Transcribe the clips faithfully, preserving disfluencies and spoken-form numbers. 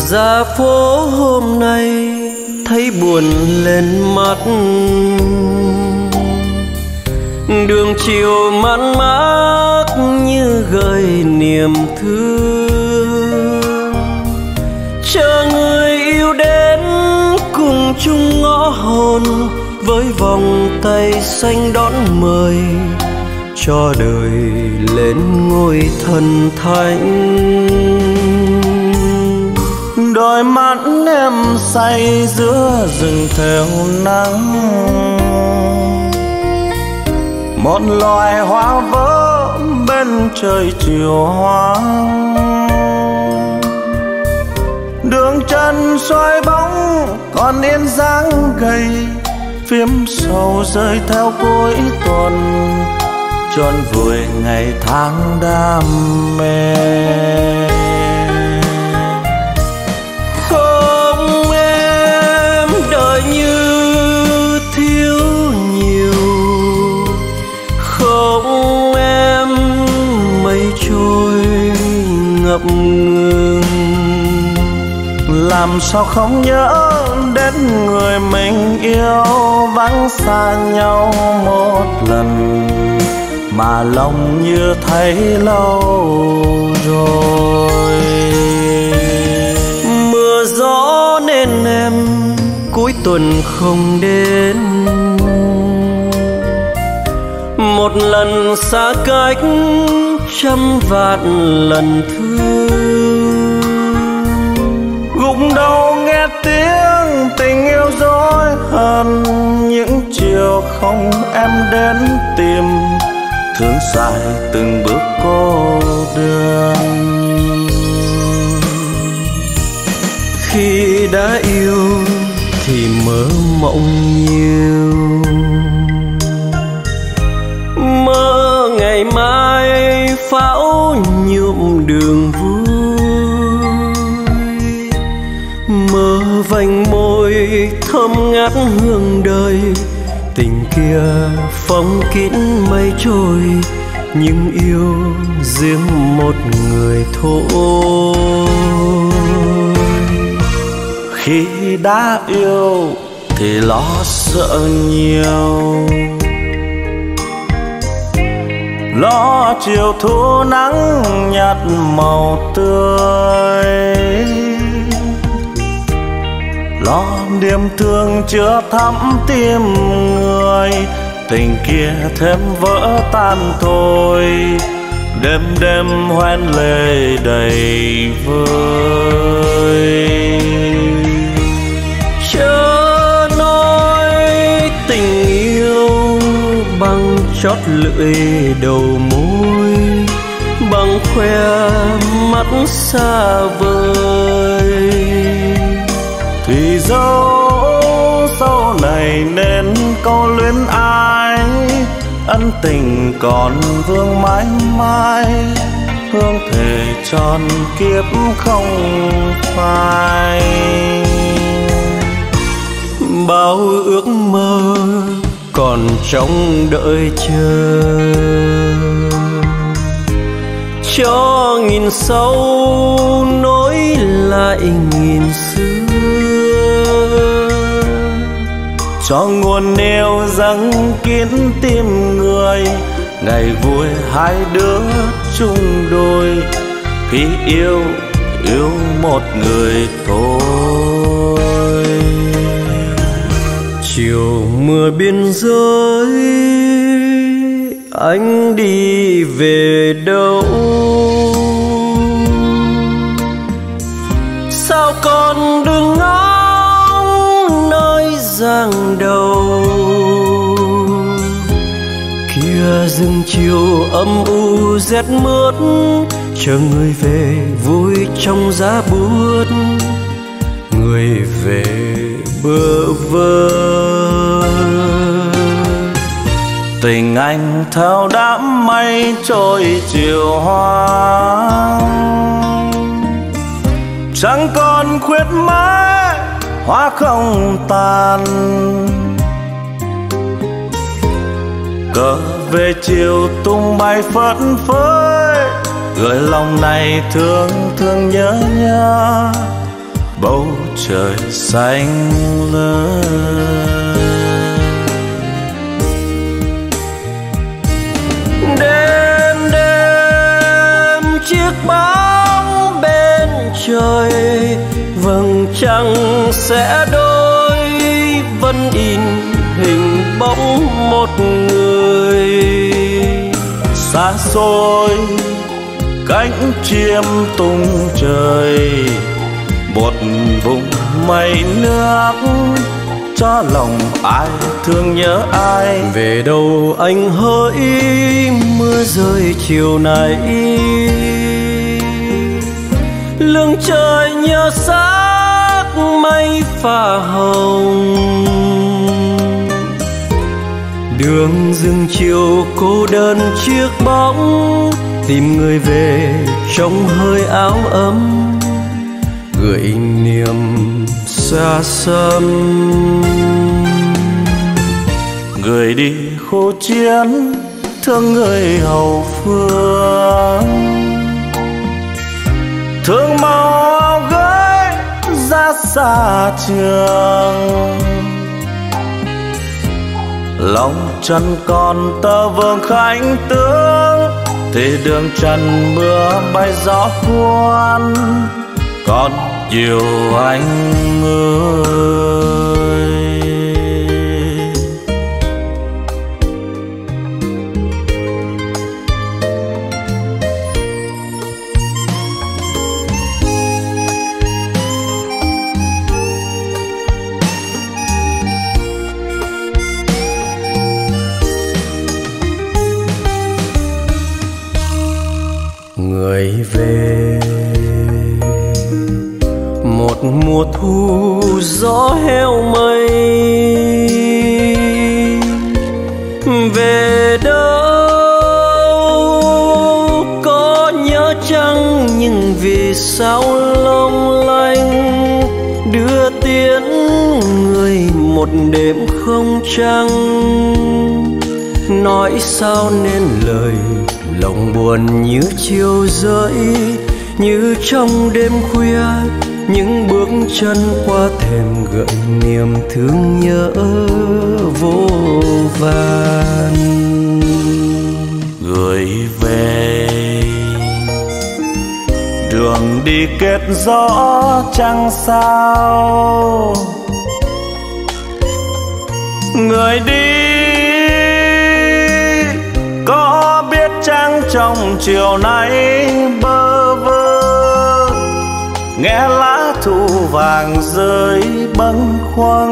Ra phố hôm nay thấy buồn lên mắt, đường chiều man mác như gợi niềm thương. Chờ người yêu đến cùng chung ngõ hồn, với vòng tay xanh đón mời, cho đời lên ngôi thần thánh. Đôi mắt em say giữa rừng theo nắng, một loài hoa vỡ bên trời chiều hoang. Đường chân xoay bóng còn yên dáng gầy, phím sầu rơi theo cuối tuần, tròn vùi ngày tháng đam mê. Không em đời như thiếu nhiều, không em mây trôi ngập ngừng. Làm sao không nhớ đến người mình yêu, vắng xa nhau một lần mà lòng như thấy lâu rồi. Mưa gió nên em cuối tuần không đến, một lần xa cách trăm vạn lần thương. Gục đầu nghe tiếng tình yêu dối hờn, những chiều không em đến tìm, thương dài từng bước cô đơn. Khi đã yêu thì mơ mộng nhiều, mơ ngày mai pháo nhuộm đường vui, mơ vành môi thơm ngát hương đời. Tình kia phóng kín mây trôi, nhưng yêu riêng một người thôi. Khi đã yêu thì lo sợ nhiều, lo chiều thu nắng nhạt màu tươi, lo niềm thương chưa thắm tim người. Tình kia thêm vỡ tan thôi, đêm đêm hoen lệ đầy vơi. Chớ nói tình yêu bằng chót lưỡi đầu môi, bằng khoe mắt xa vời. Thì dẫu sau này nên câu luyến ai, ân tình còn vương mãi mãi, hương thề tròn kiếp không phai. Bao ước mơ còn trong đợi chờ, cho nghìn sâu nối lại nghìn xưa, cho nguồn yêu dâng kín tim người. Ngày vui hai đứa chung đôi, khi yêu yêu một người thôi. Chiều mưa biên giới anh đi về đâu? Sao con đừng ngóng nơi giang đầu? Kia rừng chiều âm u rét mướt, chờ người về vui trong giá buốt. Người về bơ vơ, tình anh theo đám mây trôi chiều hoang. Chẳng còn khuyết mãi hoa không tàn, cờ về chiều tung bay phất phới, gửi lòng này thương thương nhớ nhớ. bầu trời xanh lớn. Đêm đêm chiếc bóng bên trời, vầng trăng sẽ đôi, vẫn in hình bóng một người. Xa xôi cánh chim tung trời, một vùng mây nước cho lòng ai thương nhớ ai. Về đâu anh hỡi mưa rơi chiều nay, lưng trời nhớ xác mây pha hồng. Đường rừng chiều cô đơn chiếc bóng, tìm người về trong hơi áo ấm, gửi niềm xa xăm. Người đi khô chiến thương người hậu phương, thương màu gái ra xa trường. Lòng chân còn tơ vương khánh tướng, thì đường trần mưa bay gió cuốn. Còn nhiều anh ơi, người về một mùa thu gió heo mây. Về đâu có nhớ chăng, nhưng vì sao long lanh đưa tiễn người một đêm không trăng. Nói sao nên lời lòng buồn như chiều rơi, như trong đêm khuya những bước chân qua thềm gợi niềm thương nhớ vô vàn. người về đường đi kết gió chẳng sao. Người đi có biết chăng trong chiều nay bơ vơ, nghe lá thu vàng rơi bâng khuâng.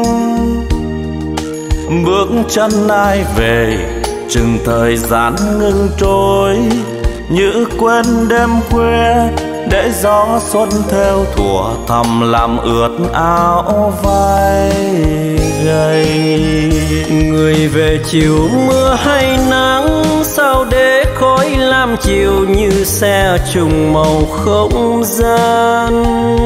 Bước chân ai về chừng thời gian ngừng trôi, như quên đêm khuya để gió xuân theo thuở thầm làm ướt áo vai gầy. Người về chiều mưa hay nắng, sao để khói lam chiều như xe trùng màu không gian.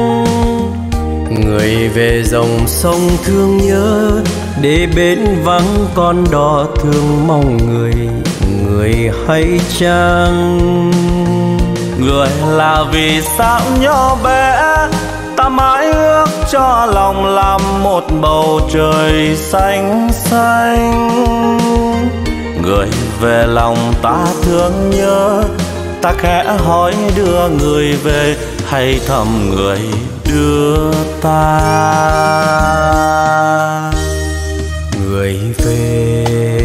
Người về dòng sông thương nhớ, để bến vắng con đò thương mong người, người hay chăng. Người là vì sao nhỏ bé, ta mãi ước cho lòng làm một bầu trời xanh xanh. Người về lòng ta thương nhớ, ta khẽ hỏi đưa người về, hay thầm người đưa ta. Người về,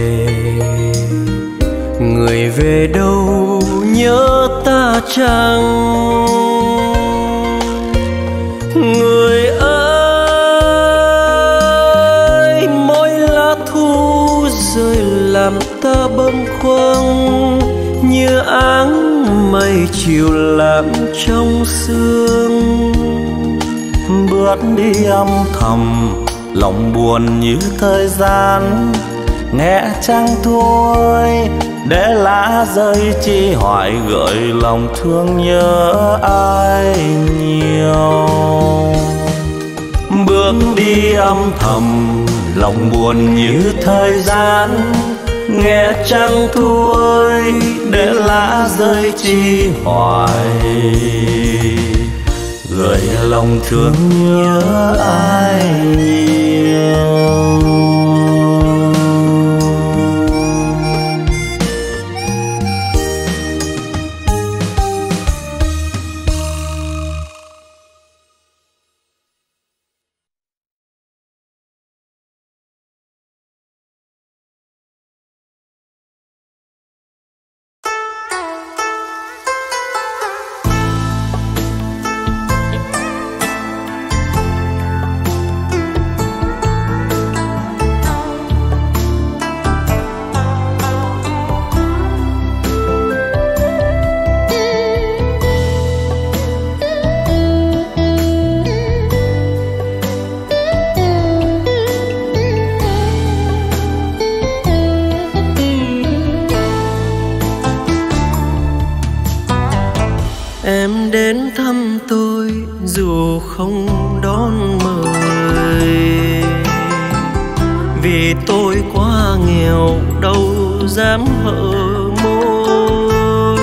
người về đâu nhớ ta chăng. Người ơi, mỗi lá thu rơi làm ta bâng khuâng, như áng mây chiều làm trong sương. Bước đi âm thầm lòng buồn như thời gian, nghe trăng thôi để lá rơi chi hoài gợi lòng thương nhớ ai nhiều. Bước đi âm thầm lòng buồn như thời gian, nghe trăng thôi để lá rơi chi hoài gợi bởi lòng thương nhớ ai nhiều. Em đến thăm tôi dù không đón mời, vì tôi quá nghèo đâu dám hở môi.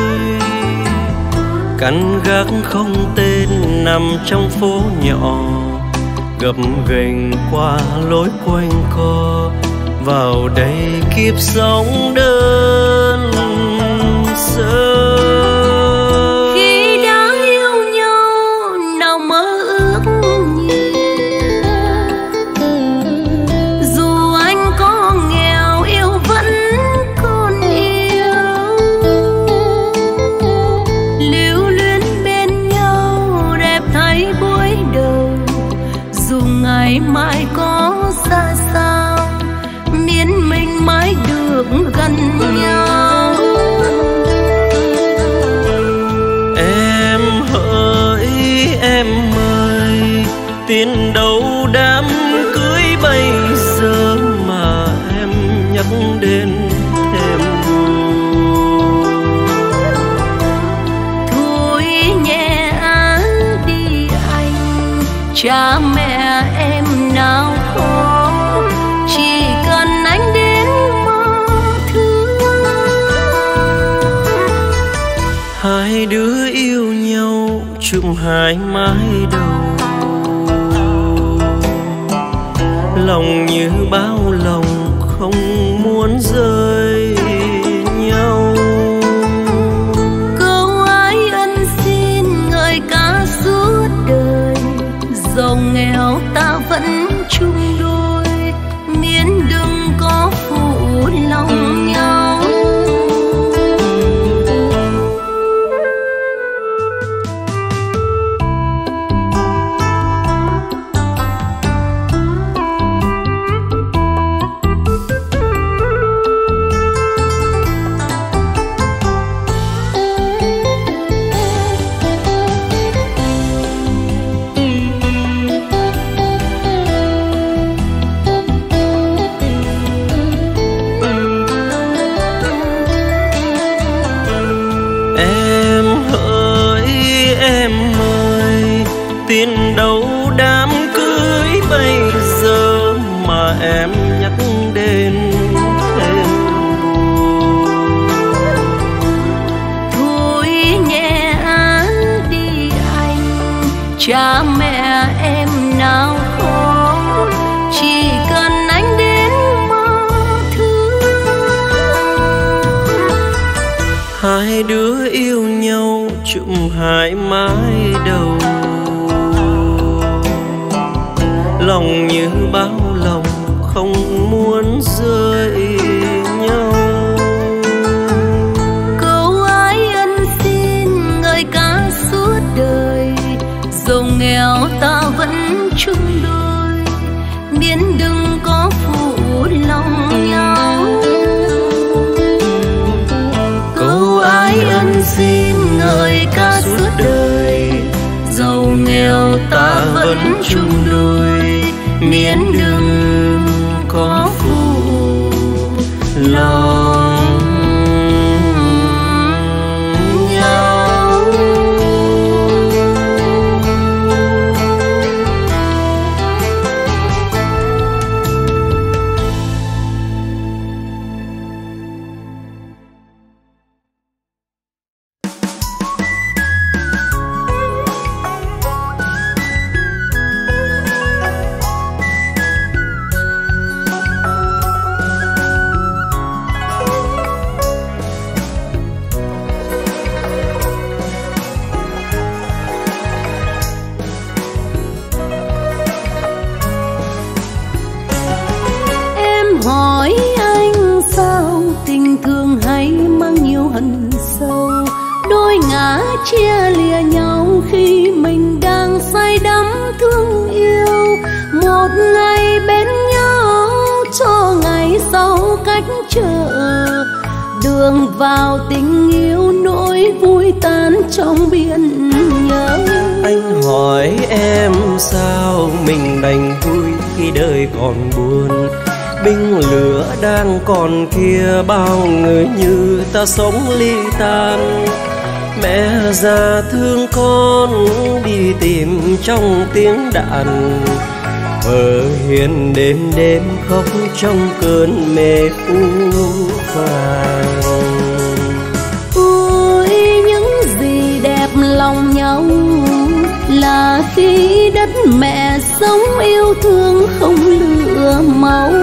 Căn gác không tên nằm trong phố nhỏ, gập ghềnh qua lối quanh co. Vào đây kiếp sống đơn sơ. Mãi có xa sao miễn mình mãi được gần nhau. Em hỡi em ơi, tiền đâu đám cưới bây giờ mà em nhắc đến thêm. Thôi nhẹ á đi anh, cha mẹ em nào có, chỉ cần anh đến mơ thương. Hai đứa yêu nhau chụm hai mái đầu, lòng như bao lòng không muốn rời nhau. Câu ái ân xin ngợi ca suốt đời, giàu nghèo ta vẫn chung đôi, miễn đừng có phụ lòng nhau. Tiền đâu đám cưới bây giờ mà em nhắc đến thêm. Thôi nhẹ á đi anh, cha mẹ em nào có, chỉ cần anh đến mơ thương. Hai đứa yêu nhau chụm hai mái đầu, lòng như bao lòng không muốn rời nhau. Câu ái ân xin ngợi ca suốt đời, giàu nghèo ta vẫn chung đôi, miễn đừng có phụ lòng nhau. Câu ái ân xin ngợi ca suốt đời, giàu nghèo ta vẫn chung đôi, miễn đừng có phụ lòng nhau. buồn sâu. Đôi ngã chia lìa nhau khi mình đang say đắm thương yêu. Một ngày bên nhau cho ngày sau cách trở. Đường vào tình yêu nỗi vui tan trong biển nhớ. Anh hỏi em sao mình đành vui khi đời còn buồn. Binh lửa đang còn kia bao người như ta sống ly tan. Mẹ già thương con đi tìm trong tiếng đạn. Vợ hiền đêm đêm khóc trong cơn mê phũ phàng. Ôi những gì đẹp lòng nhau là khi đất mẹ sống yêu thương không lửa máu.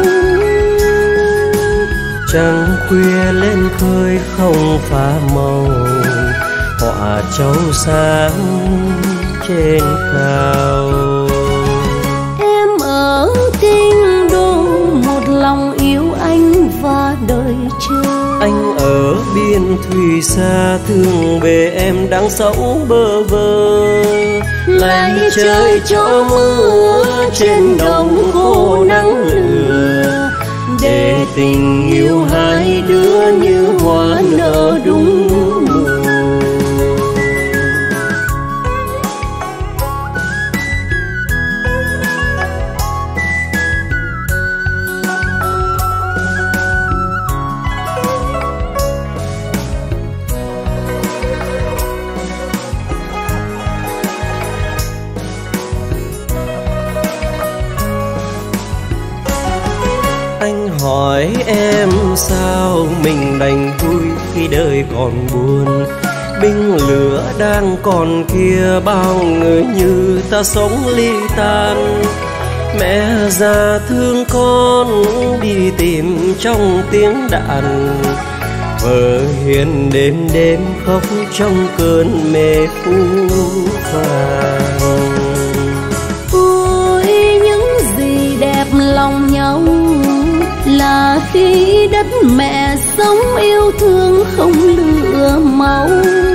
Trăng khuya lên khơi không phá màu, họa châu sáng trên cao. Em ở kinh đô một lòng yêu anh và đời chờ. Anh ở biên thủy xa thương về em đang sống bơ vơ. Lạy trời cho mưa trên đồng khô nắng lửa, để tình yêu hai đứa như hoa nở đúng mùa. Anh hỏi em sao mình đành vui khi đời còn buồn. Binh lửa đang còn kia bao người như ta sống ly tan. Mẹ già thương con đi tìm trong tiếng đạn. Vợ hiền đêm đêm khóc trong cơn mê phũ phàng. Ôi những gì đẹp lòng nhau là khi đất mẹ sống yêu thương không lửa máu.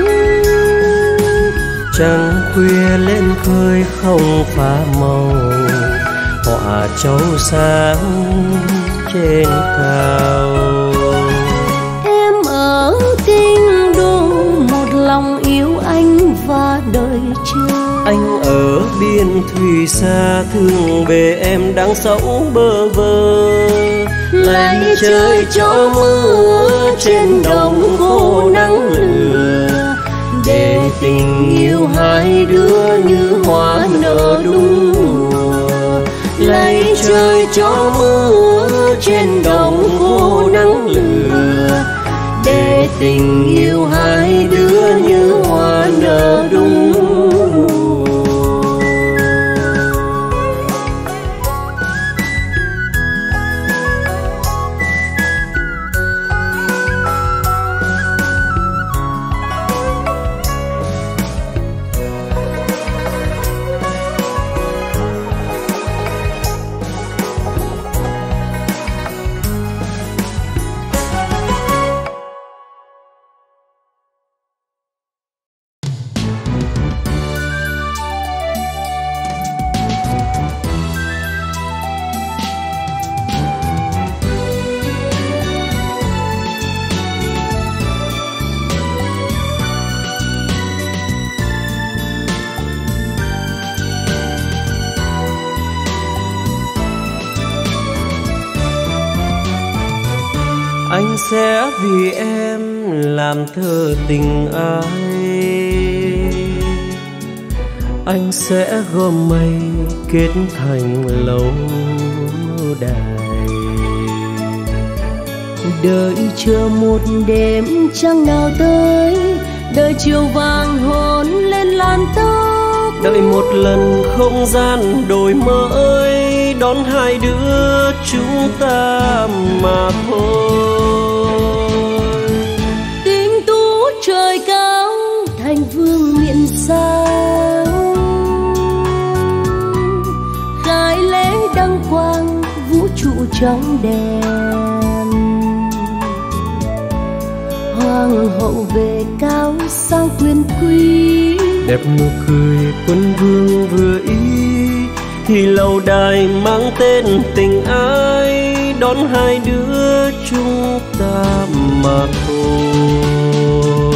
Trăng khuya lên khơi không phá màu, họa châu sáng trên cao. Em ở kinh đô một lòng yêu anh và đời chờ. Anh ở biên thủy xa thương về em đang sống bơ vơ. Lạy trời cho mưa trên đồng khô nắng lửa, để tình yêu hai đứa như hoa nở đúng mùa. Lạy trời cho mưa trên đồng khô nắng lửa, để tình yêu hai đứa như hoa nở đúng mùa. Anh sẽ vì em làm thơ tình ai. Anh sẽ gom mây kết thành lâu đài. Đợi chờ một đêm trăng nào tới, đợi chiều vàng hôn lên làn tóc. Đợi một lần không gian đổi mới, đón hai đứa chúng ta mà thôi. Tình tú trời cao thành vương miện sao, khai lễ đăng quang vũ trụ trong đèn. Hoàng hoàng hậu về cao sang quyền quý. Đẹp nụ cười quân vương vừa ý, thì lâu đài mang tên tình ái, đón hai đứa chúng ta mà thôi.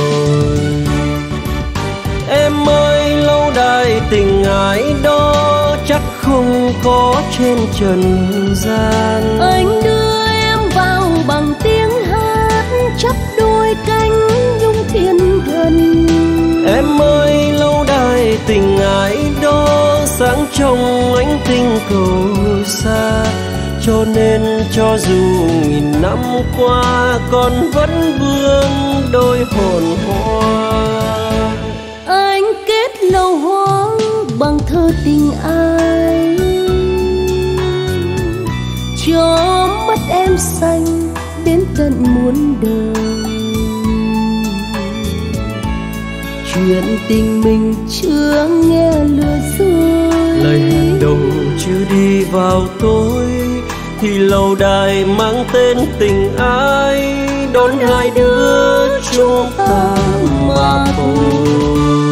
Em ơi, lâu đài tình ái đó chắc không có trên trần gian. Anh đưa em vào bằng tiếng hát, chắp đôi cánh nhung thiên thần. Em ơi, lâu đài tình ái đó sáng trong ánh tinh cầu xa, cho nên cho dù nghìn năm qua con vẫn vương đôi hồn hoa. Anh kết lâu hoang bằng thơ tình ai, cho mắt em xanh đến tận muôn đời. Chuyện tình mình chưa nghe lừa dối, lời hẹn đầu chưa đi vào tối, thì lâu đài mang tên tình ái, đón hai đứa chúng ta mà thôi.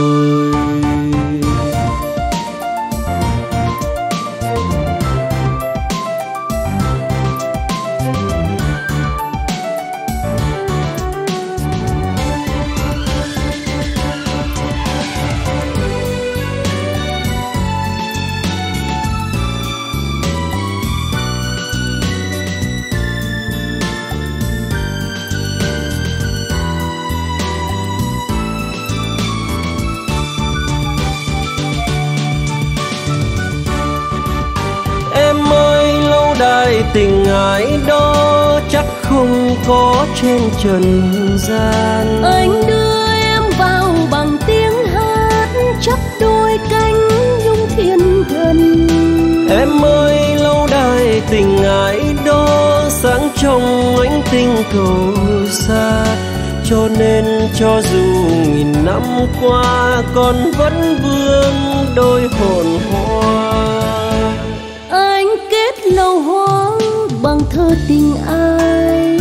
Tình ái đó chắc không có trên trần gian. Anh đưa em vào bằng tiếng hát, chắp đôi cánh nhung thiên thần. Em ơi, lâu đài tình ái đó sáng trong ánh tinh cầu xa, cho nên cho dù nghìn năm qua con vẫn vương đôi hồn hoa. Anh kết lâu hoang bằng thơ tình ai,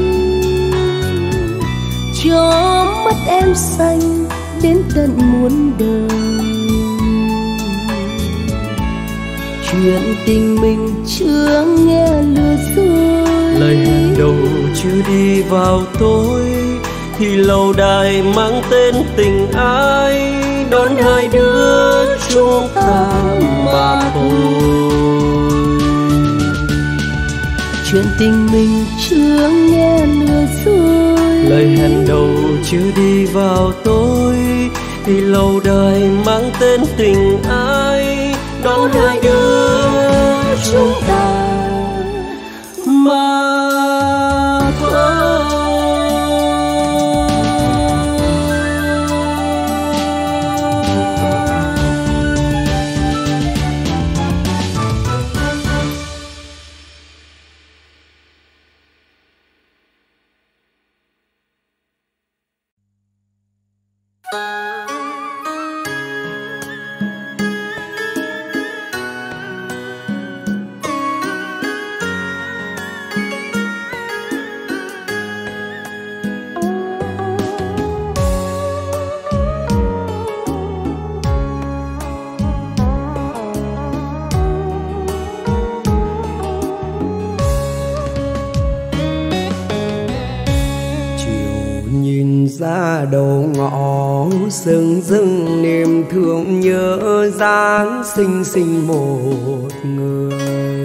cho mắt em xanh đến tận muôn đời. Chuyện tình mình chưa nghe lừa dối, lời hẹn đầu chưa đi vào tối, thì lâu đài mang tên tình ái, đón hai đứa chúng ta mà thôi. Chuyện tình mình chưa nghe lừa dối, lời hẹn đầu chưa đi vào tối, thì lâu đài mang tên tình ái, đón hai đứa chúng ta mà thôi. ra đầu ngõ dưng dưng niềm thương nhớ dáng xinh xinh một người.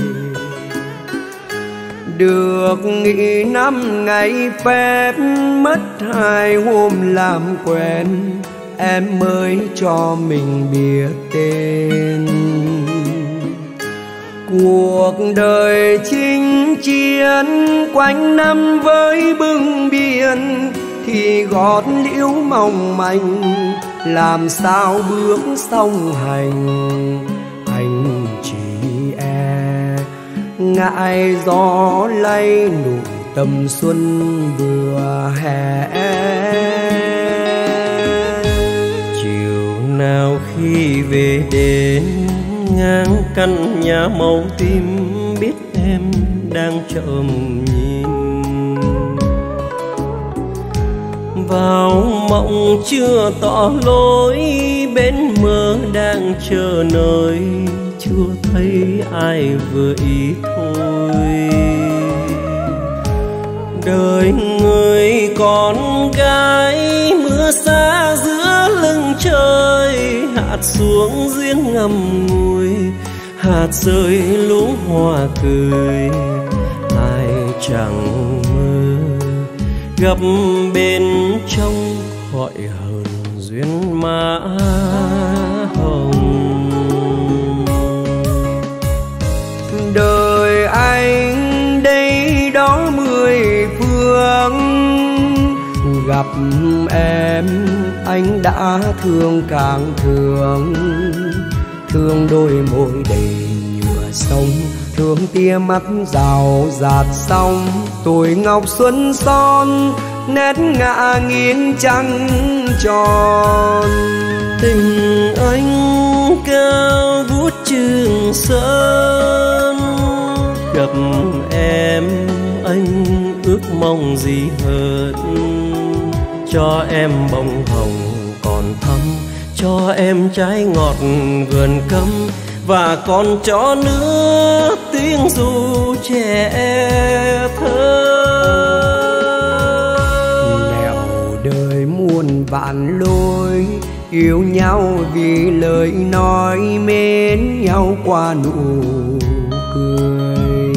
Được nghỉ năm ngày phép mất hai hôm làm quen, em mới cho mình biết tên. Cuộc đời chinh chiến quanh năm với bưng biển, thì gót liễu mong manh làm sao bước song hành. Anh chỉ e ngại gió lay nụ tầm xuân vừa hè. Chiều nào khi về đến ngang căn nhà màu tím, biết em đang trộm nhìn. vào mộng chưa tỏ lối, bên mơ đang chờ nơi chưa thấy ai vừa ý thôi. Đời người con gái mưa xa giữa lưng trời, hạt xuống giếng ngầm ngùi, hạt rơi lũ hoa cười. Ai chẳng mơ gặp bên trong gọi hờn duyên má hồng. Đời anh đây đó mười phương, gặp em anh đã thương càng thương. Thương đôi môi đầy nhựa sông, thương tia mắt rào rạt sóng. Tuổi ngọc xuân son nét ngả nghiêng trăng tròn. Tình anh cao vút Trường Sơn, gặp em anh ước mong gì hơn. Cho em bông hồng còn thắm, cho em trái ngọt vườn cấm, và còn cho nữa tiếng ru trẻ thơ. Nẻo đời muôn vạn lối, yêu nhau vì lời nói, mến nhau qua nụ cười.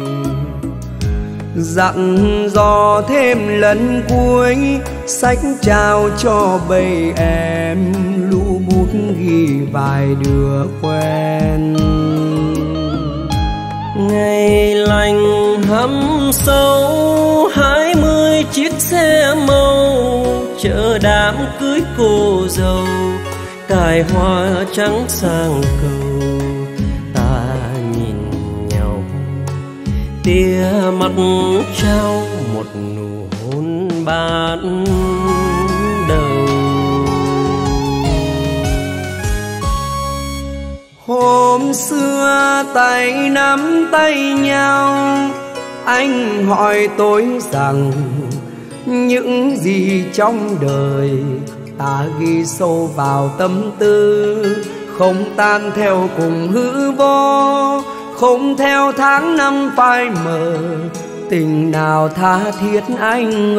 Dặn dò thêm lần cuối, sách trao cho bầy em, lũ bút ghi vài đứa quen. Ngày lành hăm sâu, hai mươi chiếc xe màu chờ đám cưới cô dâu, cài hoa trắng sang cầu. Ta nhìn nhau tia mắt trao một nụ hôn ban đầu. Hôm xưa tay nắm tay nhau, anh hỏi tôi rằng những gì trong đời ta ghi sâu vào tâm tư, không tan theo cùng hư vô, không theo tháng năm phai mờ. Tình nào tha thiết anh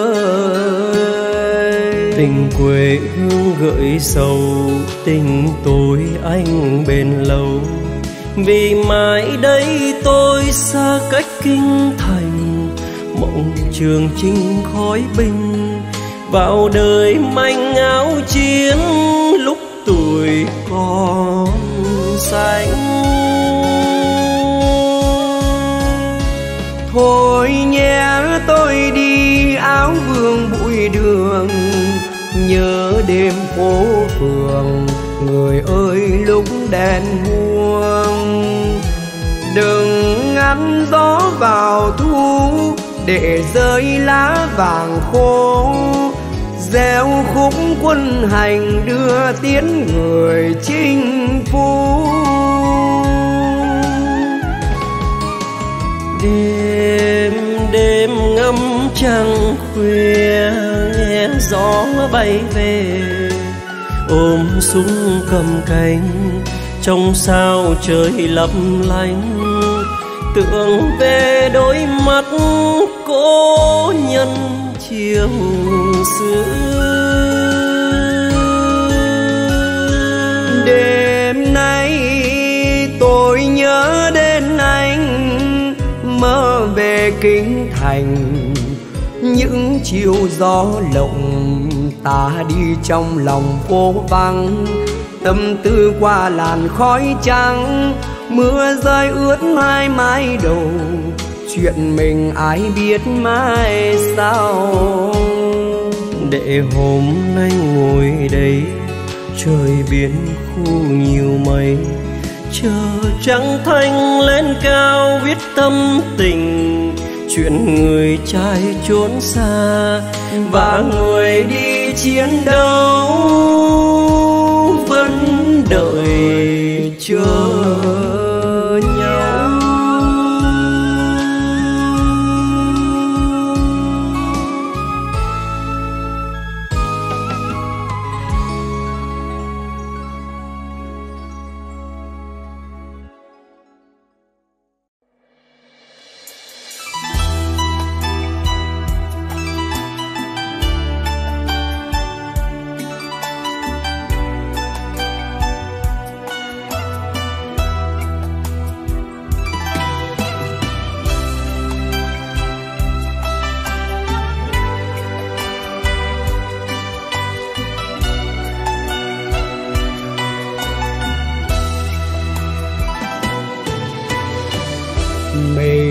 ơi. Tình quê hương gợi sầu, tình tôi anh bền lâu. Vì mãi đây tôi xa cách kinh thành, mộng trường chinh khói binh. Vào đời manh áo chiến, lúc tuổi còn xanh. Thôi nhé tôi đi áo vương bụi đường, nhớ đêm phố phường, người ơi lúc đèn buông. Đừng ngăn gió vào thu, để rơi lá vàng khô. Gieo khúc quân hành đưa tiến người chinh phu. Đêm đêm ngắm trăng khuya, nghe gió bay về, ôm súng cầm cánh, trong sao trời lấp lánh. Tưởng về đôi mắt cố nhân chiều xưa. Đêm nay tôi nhớ đến anh, mơ về kinh thành. Những chiều gió lộng ta đi trong lòng phố vắng, tâm tư qua làn khói trắng. Mưa rơi ướt hai mái đầu, chuyện mình ai biết mai sau. Để hôm nay ngồi đây, trời biển khu nhiều mây, chờ trăng thanh lên cao viết tâm tình. Chuyện người trai trốn xa và người đi chiến đấu vẫn đợi chờ nhau.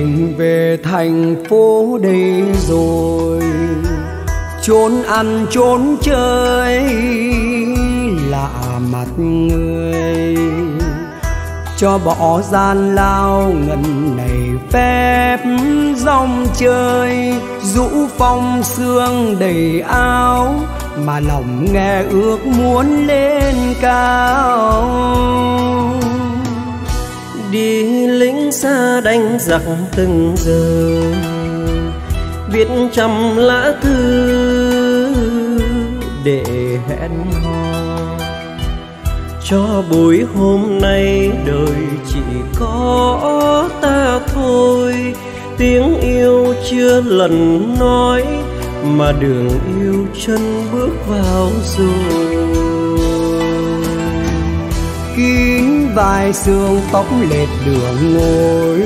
Mình về thành phố đây rồi, trốn ăn trốn chơi lạ mặt người, cho bỏ gian lao ngần này phép dòng chơi, rũ phong sương đầy áo mà lòng nghe ước muốn lên cao. Đi lính xa đánh giặc từng giờ, viết trăm lá thư để hẹn hò, cho buổi hôm nay đời chỉ có ta thôi. Tiếng yêu chưa lần nói mà đường yêu chân bước vào rồi. Kín vai sương tóc lệch đường ngồi,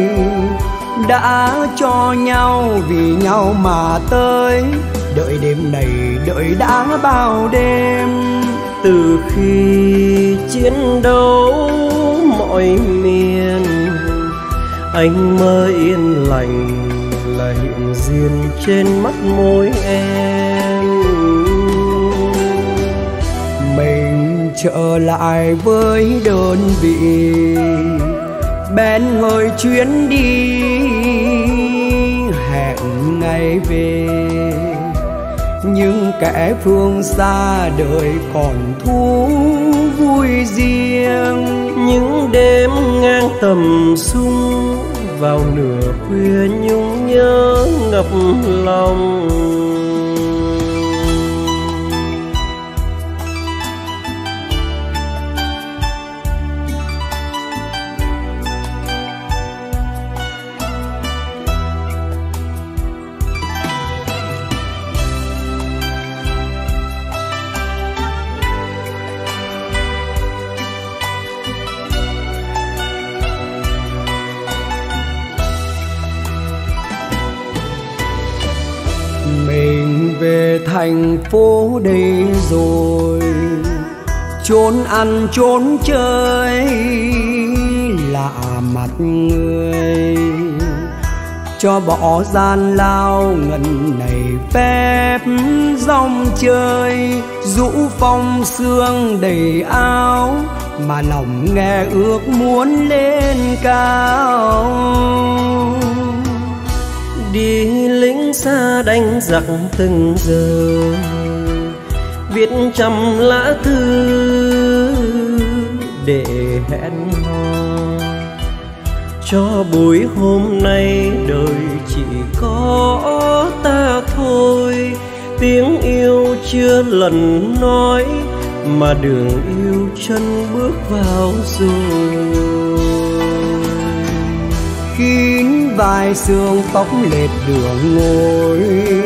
đã cho nhau vì nhau mà tới. Đợi đêm này đợi đã bao đêm, từ khi chiến đấu mọi miền, anh mơ yên lành là hiện diện trên mắt môi em. Mình trở lại với đơn vị, bén hơi chuyến đi hẹn ngày về. Nhưng kẻ phương xa đời còn thú vui riêng, những đêm ngang tầm sung vào nửa khuya nhung nhớ ngập lòng. Mình về thành phố đây rồi, trốn ăn trốn chơi lạ mặt người, cho bỏ gian lao ngần này phép dòng chơi, rũ phong sương đầy áo mà lòng nghe ước muốn lên cao. Đi lính xa đánh giặc từng giờ, viết trăm lá thư để hẹn hò, cho buổi hôm nay đời chỉ có ta thôi. Tiếng yêu chưa lần nói mà đường yêu chân bước vào rồi. Kín vai sương tóc lệch đường ngồi,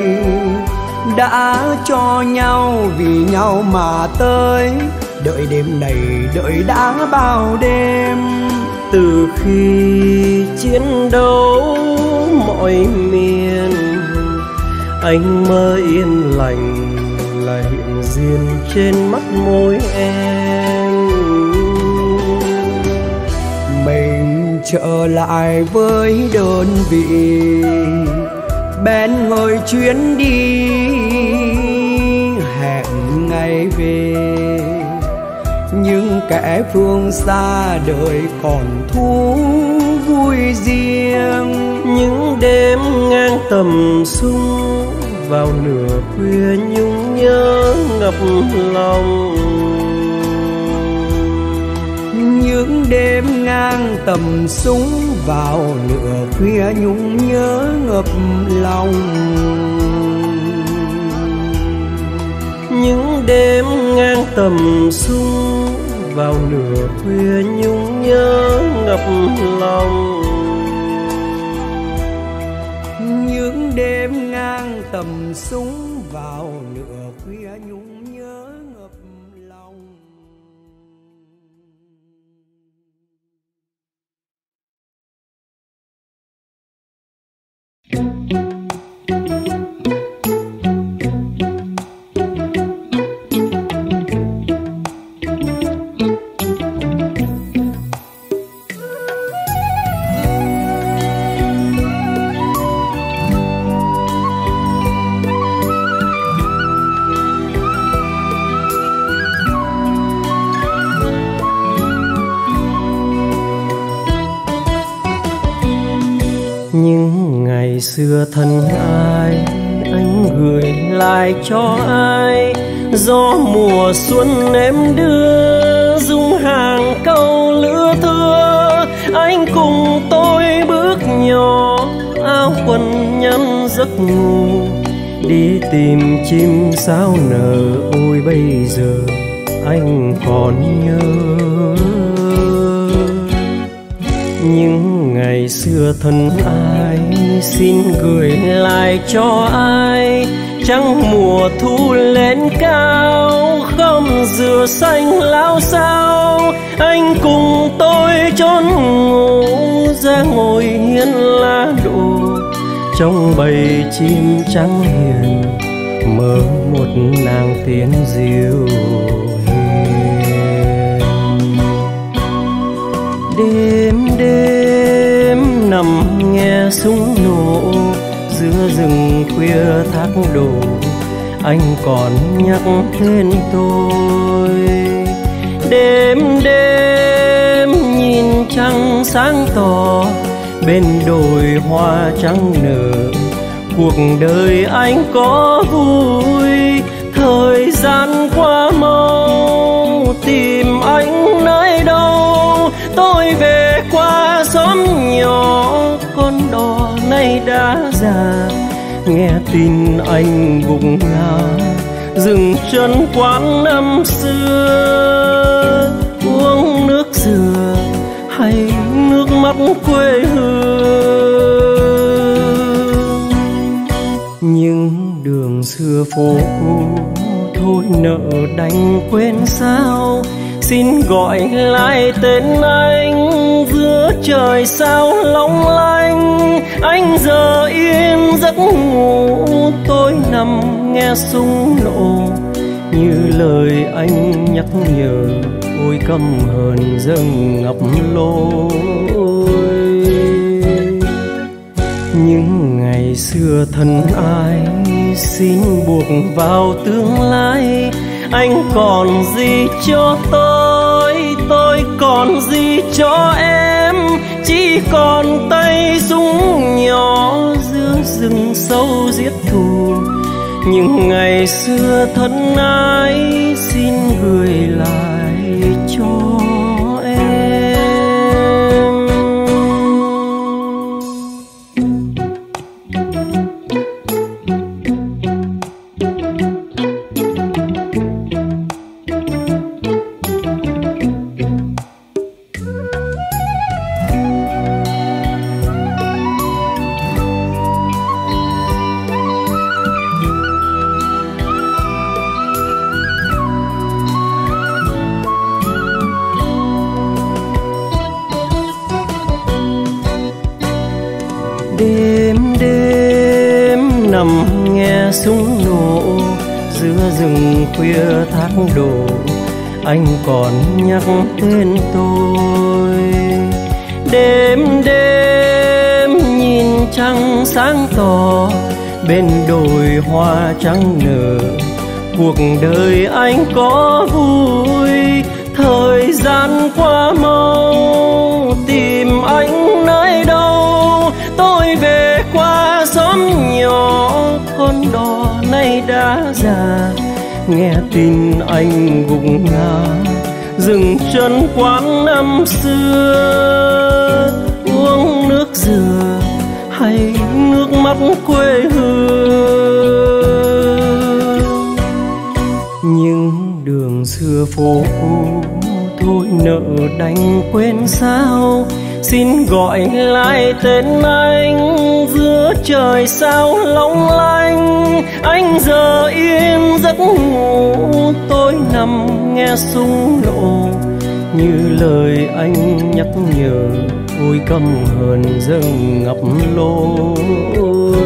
đã cho nhau vì nhau mà tới. Đợi đêm này đợi đã bao đêm, từ khi chiến đấu mọi miền, anh mơ yên lành là hiện diện trên mắt môi em. Mình trở lại với đơn vị, bén hơi chuyến đi hẹn ngày về. Nhưng kẻ phương xa đời còn thú vui riêng, những đêm ngang tầm sung vào nửa khuya nhung nhớ ngập lòng. Những đêm ngang tầm súng vào nửa khuya nhung nhớ ngập lòng. Những đêm ngang tầm sung vào nửa khuya nhung nhớ ngập lòng. Những đêm ngang tầm súng vào nửa khuya nhung nhớ ngập lòng. Nhưng ngày xưa thân ai anh gửi lại cho ai, gió mùa xuân em đưa dung hàng câu lứa thưa. Anh cùng tôi bước nhỏ áo quần nhân giấc ngủ, đi tìm chim sao nở. Ôi bây giờ anh còn nhớ những ngày xưa thân ai, xin gửi lại cho ai. Trăng mùa thu lên cao, không dừa xanh lao sao. Anh cùng tôi chốn ngủ ra ngồi hiên lá đổ, trong bầy chim trắng hiền mơ một nàng tiên diệu hiền. Đêm đêm nằm nghe súng nổ, giữa rừng khuya thác đổ, anh còn nhắc tên tôi. Đêm đêm nhìn trăng sáng tỏ, bên đồi hoa trắng nở. Cuộc đời anh có vui, thời gian qua mau, tìm anh nơi đâu. Tôi về qua xóm nhỏ, con đò nay đã già. Nghe tin anh gục ngã, dừng chân quán năm xưa. Uống nước dừa hay nước mắt quê hương, những đường xưa phố cũ thôi nợ đành quên sao. Xin gọi lại tên anh giữa trời sao long lanh. Anh giờ yên giấc ngủ, tôi nằm nghe súng nổ, như lời anh nhắc nhở. Ôi căm hờn dâng ngập lối. Những ngày xưa thân ai, xin buộc vào tương lai. Anh còn gì cho tôi, tôi còn gì cho em. Chỉ còn tay súng nhỏ giữa rừng sâu giết thù. Những ngày xưa thân ai, xin gửi lại cho em. Đêm đêm nằm nghe súng nổ, giữa rừng khuya thác đổ. Anh còn nhắc tên tôi. Đêm đêm nhìn trăng sáng tỏ, bên đồi hoa trắng nở. Cuộc đời anh có vui, thời gian qua mau, tìm anh nơi đâu. Tôi về qua xóm nhỏ, con đò nay đã già. Nghe tin anh gục ngã, dừng chân quán năm xưa. Uống nước dừa hay nước mắt quê hương, những đường xưa phố cũ thôi nợ đành quên sao. Xin gọi lại tên anh giữa trời sao long lanh. Anh giờ yên giấc ngủ, tôi nằm nghe súng nổ, như lời anh nhắc nhở. Ôi căm hờn dâng ngập lối.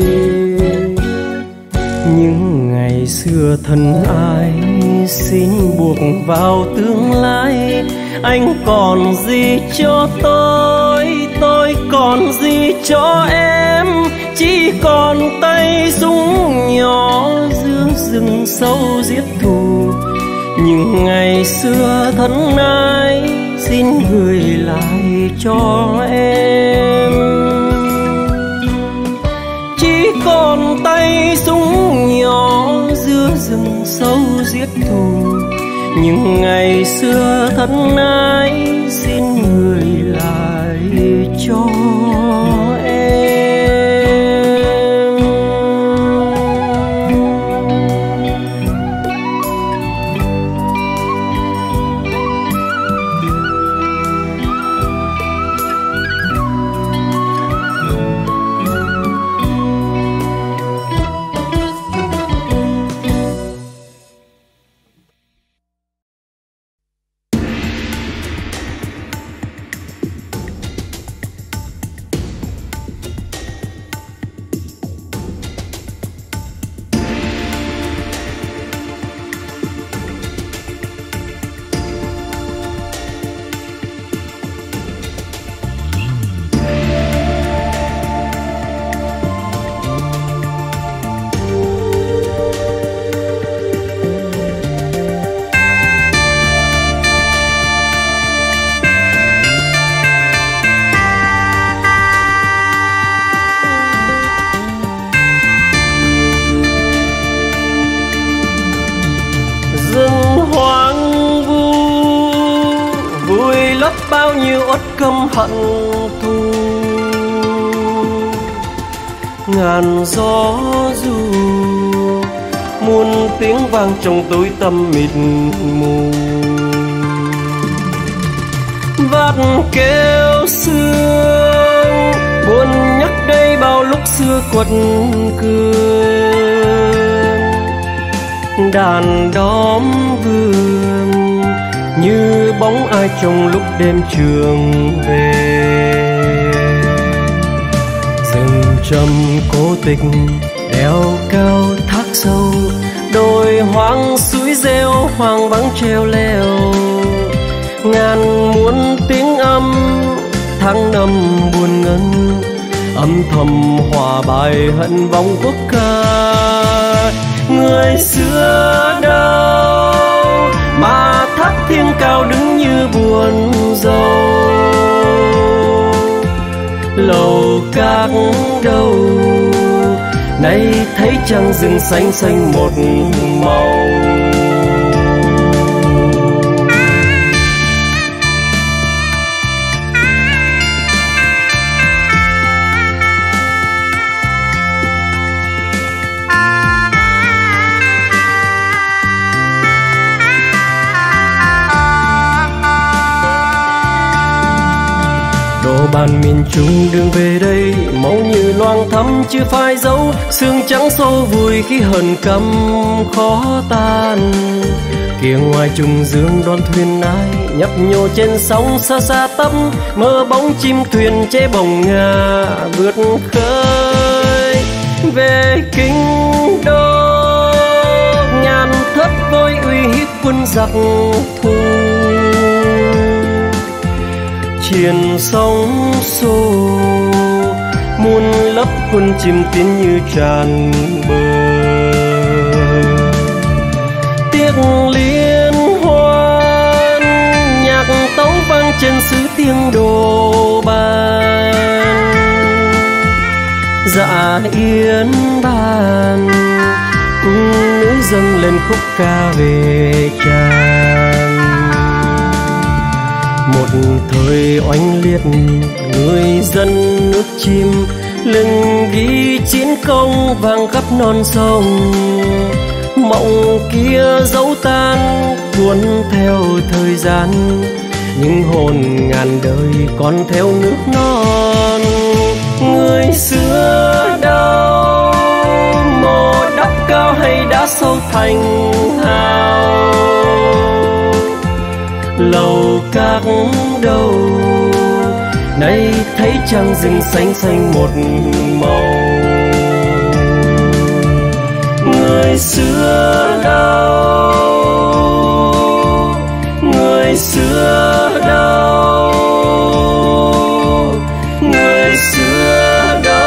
Những ngày xưa thân ai, xin buộc vào tương lai. Anh còn gì cho tôi, tôi còn gì cho em. Chỉ còn tay súng nhỏ giữa rừng sâu giết thù. Những ngày xưa thân ai, xin gửi lại cho em. ngày xưa thân ái xin người lại cho bao nhiêu uất căm hận thù. Ngàn gió du muôn tiếng vang trong tối tăm mịt mù. Vắt kêu sương buồn nhắc đây bao lúc xưa quật cường. Đàn đóm vương như bóng ai trong lúc đêm trường về. Rừng trầm cố tịch đèo cao thác sâu, đồi hoang suối reo hoang vắng treo leo. Ngàn muôn tiếng âm tháng năm buồn ngân, âm thầm hòa bài hận vong quốc ca. Người xưa đâu mà thác thiên cao đứng như buồn rầu. Lầu các đâu nay thấy trăng rừng xanh xanh một màu. Bàn miền Trung đường về đây máu như loang thắm chưa phai dấu. Sương trắng sâu vùi khi hờn căm khó tan. Kia ngoài trùng dương đón thuyền ai nhấp nhô trên sóng xa xa tấp. Mơ bóng chim thuyền chế bồng ngà vượt khơi về kinh đô. Ngàn thất vôi uy hiếp quân giặc thù. Triền sóng xô muôn lấp quân chim tiến như tràn bờ. Tiếc liên hoan nhạc tấu vang trên xứ tiếng đồ bàn. Dạ yên bàn cung nữ dâng lên khúc ca về tràn. Một thời oanh liệt người dân nước chim, lưng ghi chiến công vang khắp non sông. Mộng kia dấu tan cuốn theo thời gian, nhưng hồn ngàn đời còn theo nước non. Người xưa đâu mồ đắp cao hay đã sâu thành hào. Lầu các đâu nay thấy trăng rừng xanh xanh một màu. Người xưa đâu người xưa đâu người xưa đâu.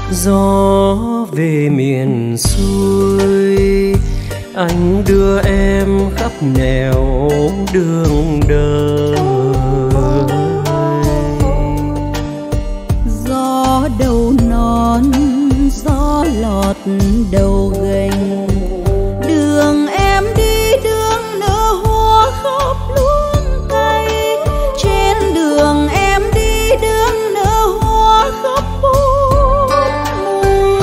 Gió về miền xuôi, anh đưa em khắp nẻo đường đời. Gió đầu non, gió lọt đầu gành, đường em đi đường nở hoa khắp luống cây. Trên đường em đi đường nở hoa khắp bốn mùa.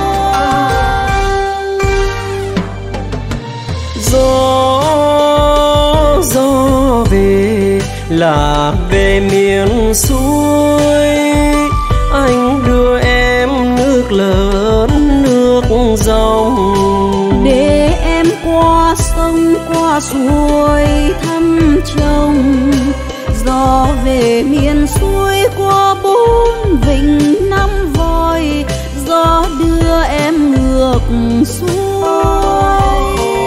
Gió gió về là về miền xuôi, anh đưa em nước lớn nước dòng, để em qua sông qua suối thăm chồng. Gió về miền xuôi qua bốn vịnh năm voi, gió đưa em ngược xuôi.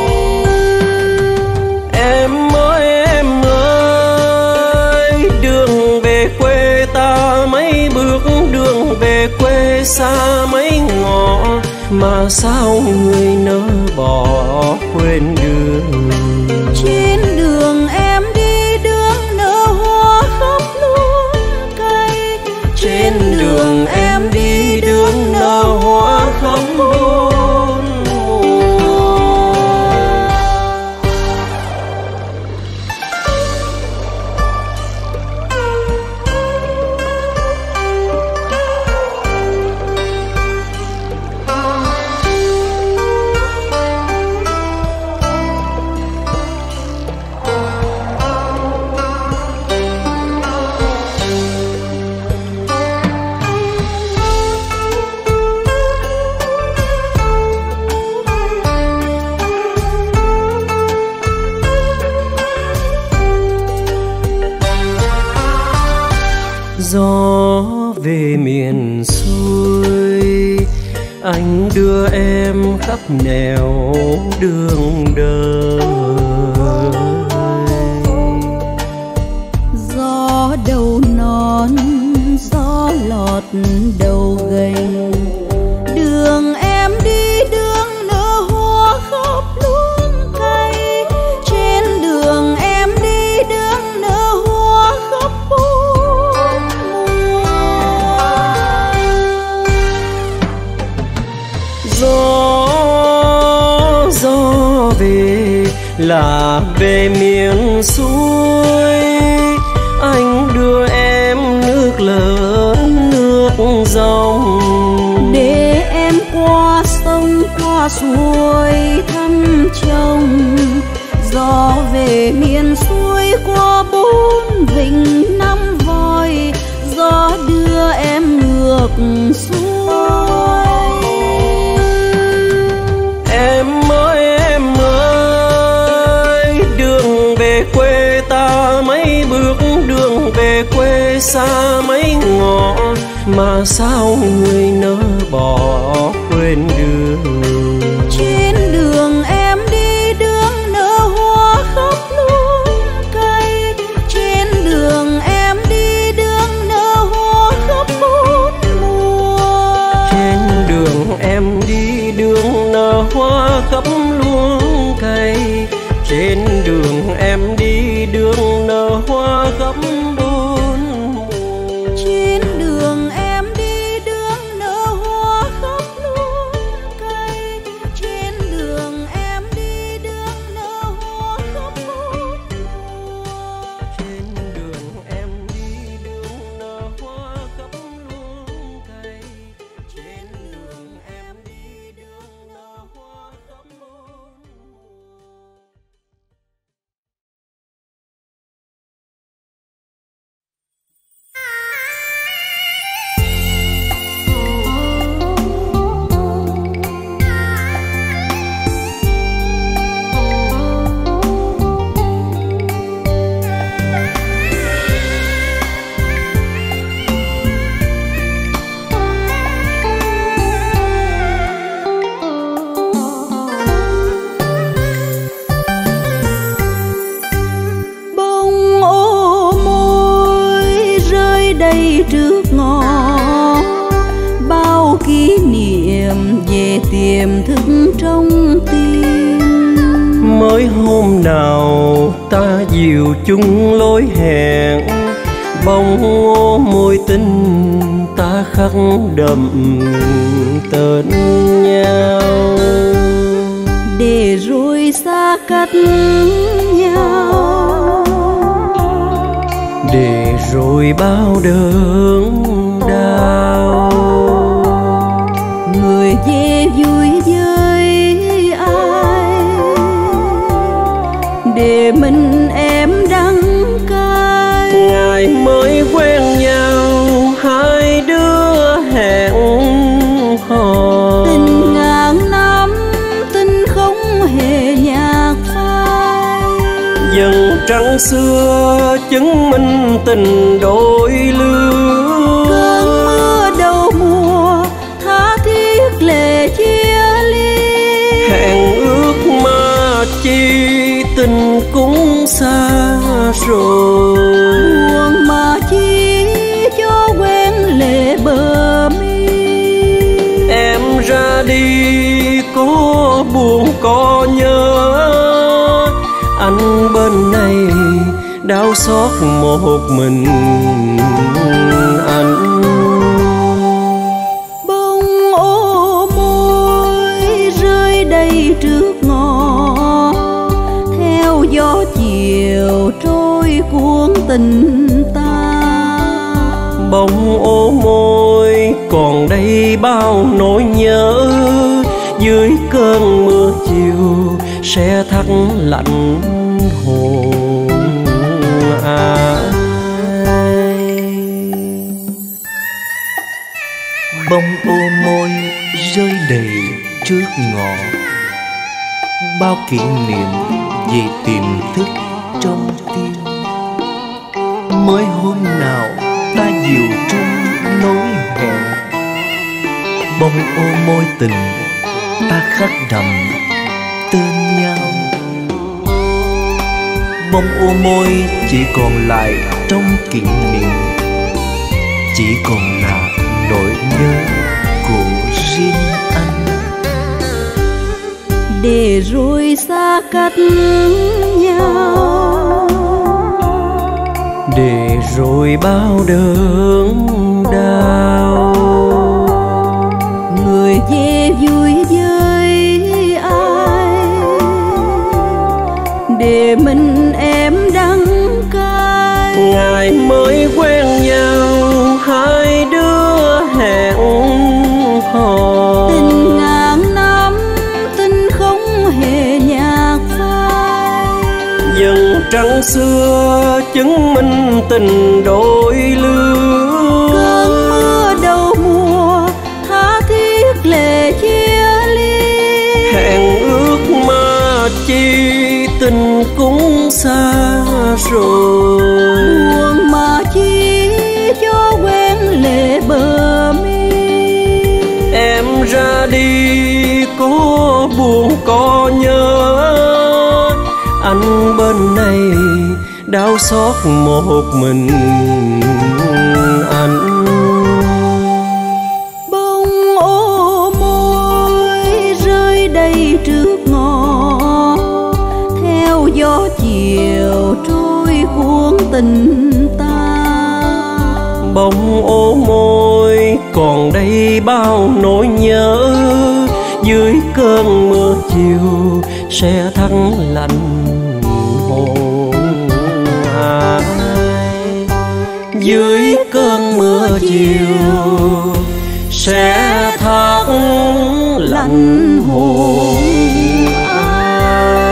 Em ơi em ơi, đường về quê ta mấy bước, đường về quê xa mấy ngõ, mà sao người nỡ bỏ quên đường. Trên đường em đi đường nở hoa khắp luống cây. Trên đường em đi đường nở hoa khắp bốn mùa. Gió về miền xuôi, anh đưa em khắp nẻo đường đời. Gió đầu non, gió lọt đầu gành, đường em đi đường nở hoa khắp luống cây. Trên đường em đi đường nở hoa khắp bốn mùa. Gió gió về là về miền xuôi, anh đưa em nước lớn nước dòng, để em qua sông qua suối thăm chồng. Gió về miền xuôi qua bốn vịnh năm voi, gió đưa em ngược xuôi. Em ơi em ơi, đường về quê ta mấy bước, đường về quê xa mấy ngõ, mà sao người nỡ bỏ quên đường. Trên đường em đi đường nở hoa khắp luống cây. Trên đường em đi đường nở hoa khắp bốn mùa. Trên đường em đi đường nở hoa khắp luống cây. Trên đường em đi đường nở hoa khắp bốn mùa. Trên đường em đi đường nở hoa khắp luống cây. Trên đường tiềm thức trong tim. Mới hôm nào ta dìu chung lối hẹn, bông ô môi tình ta khắc đậm tên nhau. Để rồi xa cách nhau, để rồi bao đớn đau. Người về vui với ai, để mình em đắng cay. Ngày mới quen nhau hai đứa hẹn hò, tình ngàn năm tình không hề nhạt phai. dần trăng xưa chứng minh tình đôi lứa. Cơn mưa đầu mùa tha thiết lệ chia ly, Hẹn ước mà chi tình cũng xa rồi. buồn mà chi cho quen lệ bờ mi. Em ra đi có buồn có nhớ, anh bên này đau xót một mình anh. Bông ô môi rơi đầy trước ngõ, theo gió chiều trôi cuốn tình ta. Bông ô môi còn đây bao nỗi nhớ, dưới cơn mưa chiều sẽ thắt lạnh hồn ai. Bông ô môi rơi đầy trước ngõ, bao kỷ niệm về tiềm thức trong tim. Mới hôm nào ta dìu chung lối hẹn, bông ô môi tình ta khắc đậm tên nhau. Bông ô môi chỉ còn lại trong kỷ niệm, chỉ còn là nỗi nhớ của riêng anh. Để rồi xa cách nhau, để rồi bao đớn đau. người về vui với ai, để mình em đắng cay. Ngày mới quen nhau hai đứa hẹn hò, Tình ngàn năm tình không hề nhạt phai. dần trăng xưa chứng minh tình đôi lứa. Cơn mưa đầu mùa tha thiết lệ chia ly, Hẹn ước mà chi tình cũng xa rồi. buồn mà chi cho quen lệ bờ mi. Em ra đi có buồn có nhớ, anh bên này đau xót một mình anh. Bông ô môi rơi đầy trước ngõ, theo gió chiều trôi cuốn tình ta. Bông ô môi còn đây bao nỗi nhớ, dưới cơn mưa chiều sẽ thắt lạnh hồn ai. Dưới cơn mưa chiều sẽ thắt lạnh hồn ai.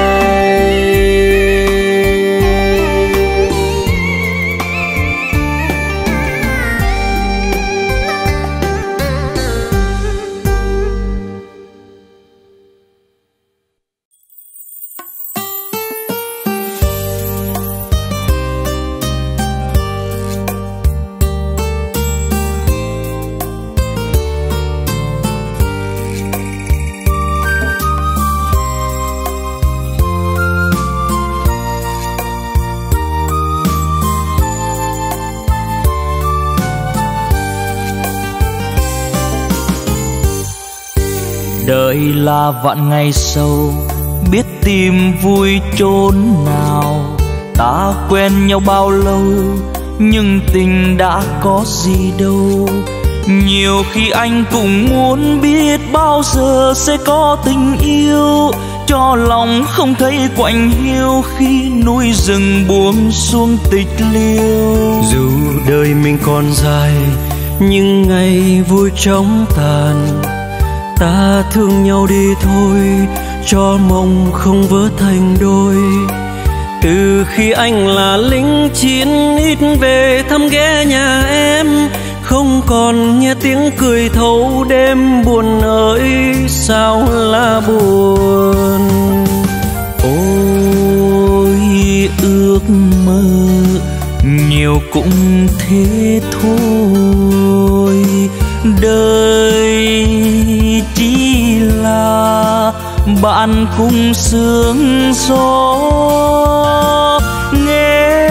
Đời là vạn ngày sâu, biết tìm vui chốn nào. Ta quen nhau bao lâu, nhưng tình đã có gì đâu. Nhiều khi anh cũng muốn biết bao giờ sẽ có tình yêu, cho lòng không thấy quạnh hiu khi núi rừng buông xuống tịch liêu. Dù đời mình còn dài, nhưng ngày vui chóng tàn. Ta thương nhau đi thôi, cho mong không vỡ thành đôi. Từ khi anh là lính chiến, ít về thăm ghé nhà em, không còn nghe tiếng cười thấu đêm buồn ơi sao là buồn. Ôi ước mơ nhiều cũng thế thôi, đời chỉ là bạn cùng sương gió. Nghe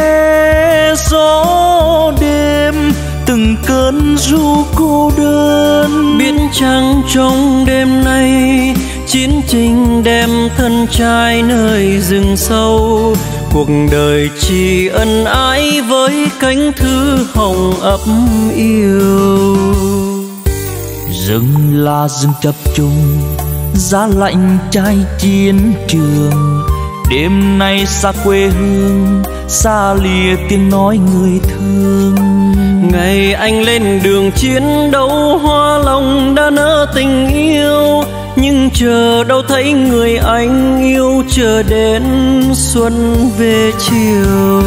gió đêm từng cơn ru cô đơn, biết chăng trong đêm nay chiến tranh đem thân trai nơi rừng sâu. Cuộc đời chỉ ân ái với cánh thư hồng ấp yêu. Rừng là rừng chập trùng, giá lạnh trai chiến trường. Đêm nay xa quê hương, xa lìa tiếng nói người thương. Ngày anh lên đường chiến đấu, hoa lòng đã nở tình yêu, nhưng chờ đâu thấy người anh yêu, chờ đến xuân về chiều.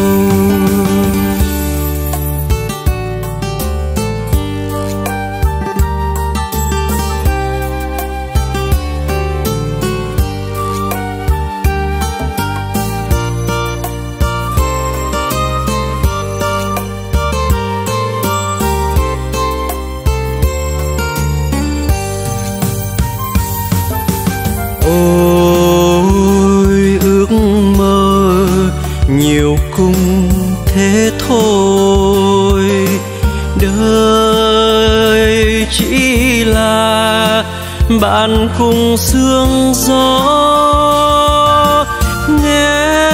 Ôi ước mơ nhiều cũng thế thôi, đời chỉ là bạn cùng sương gió. Nghe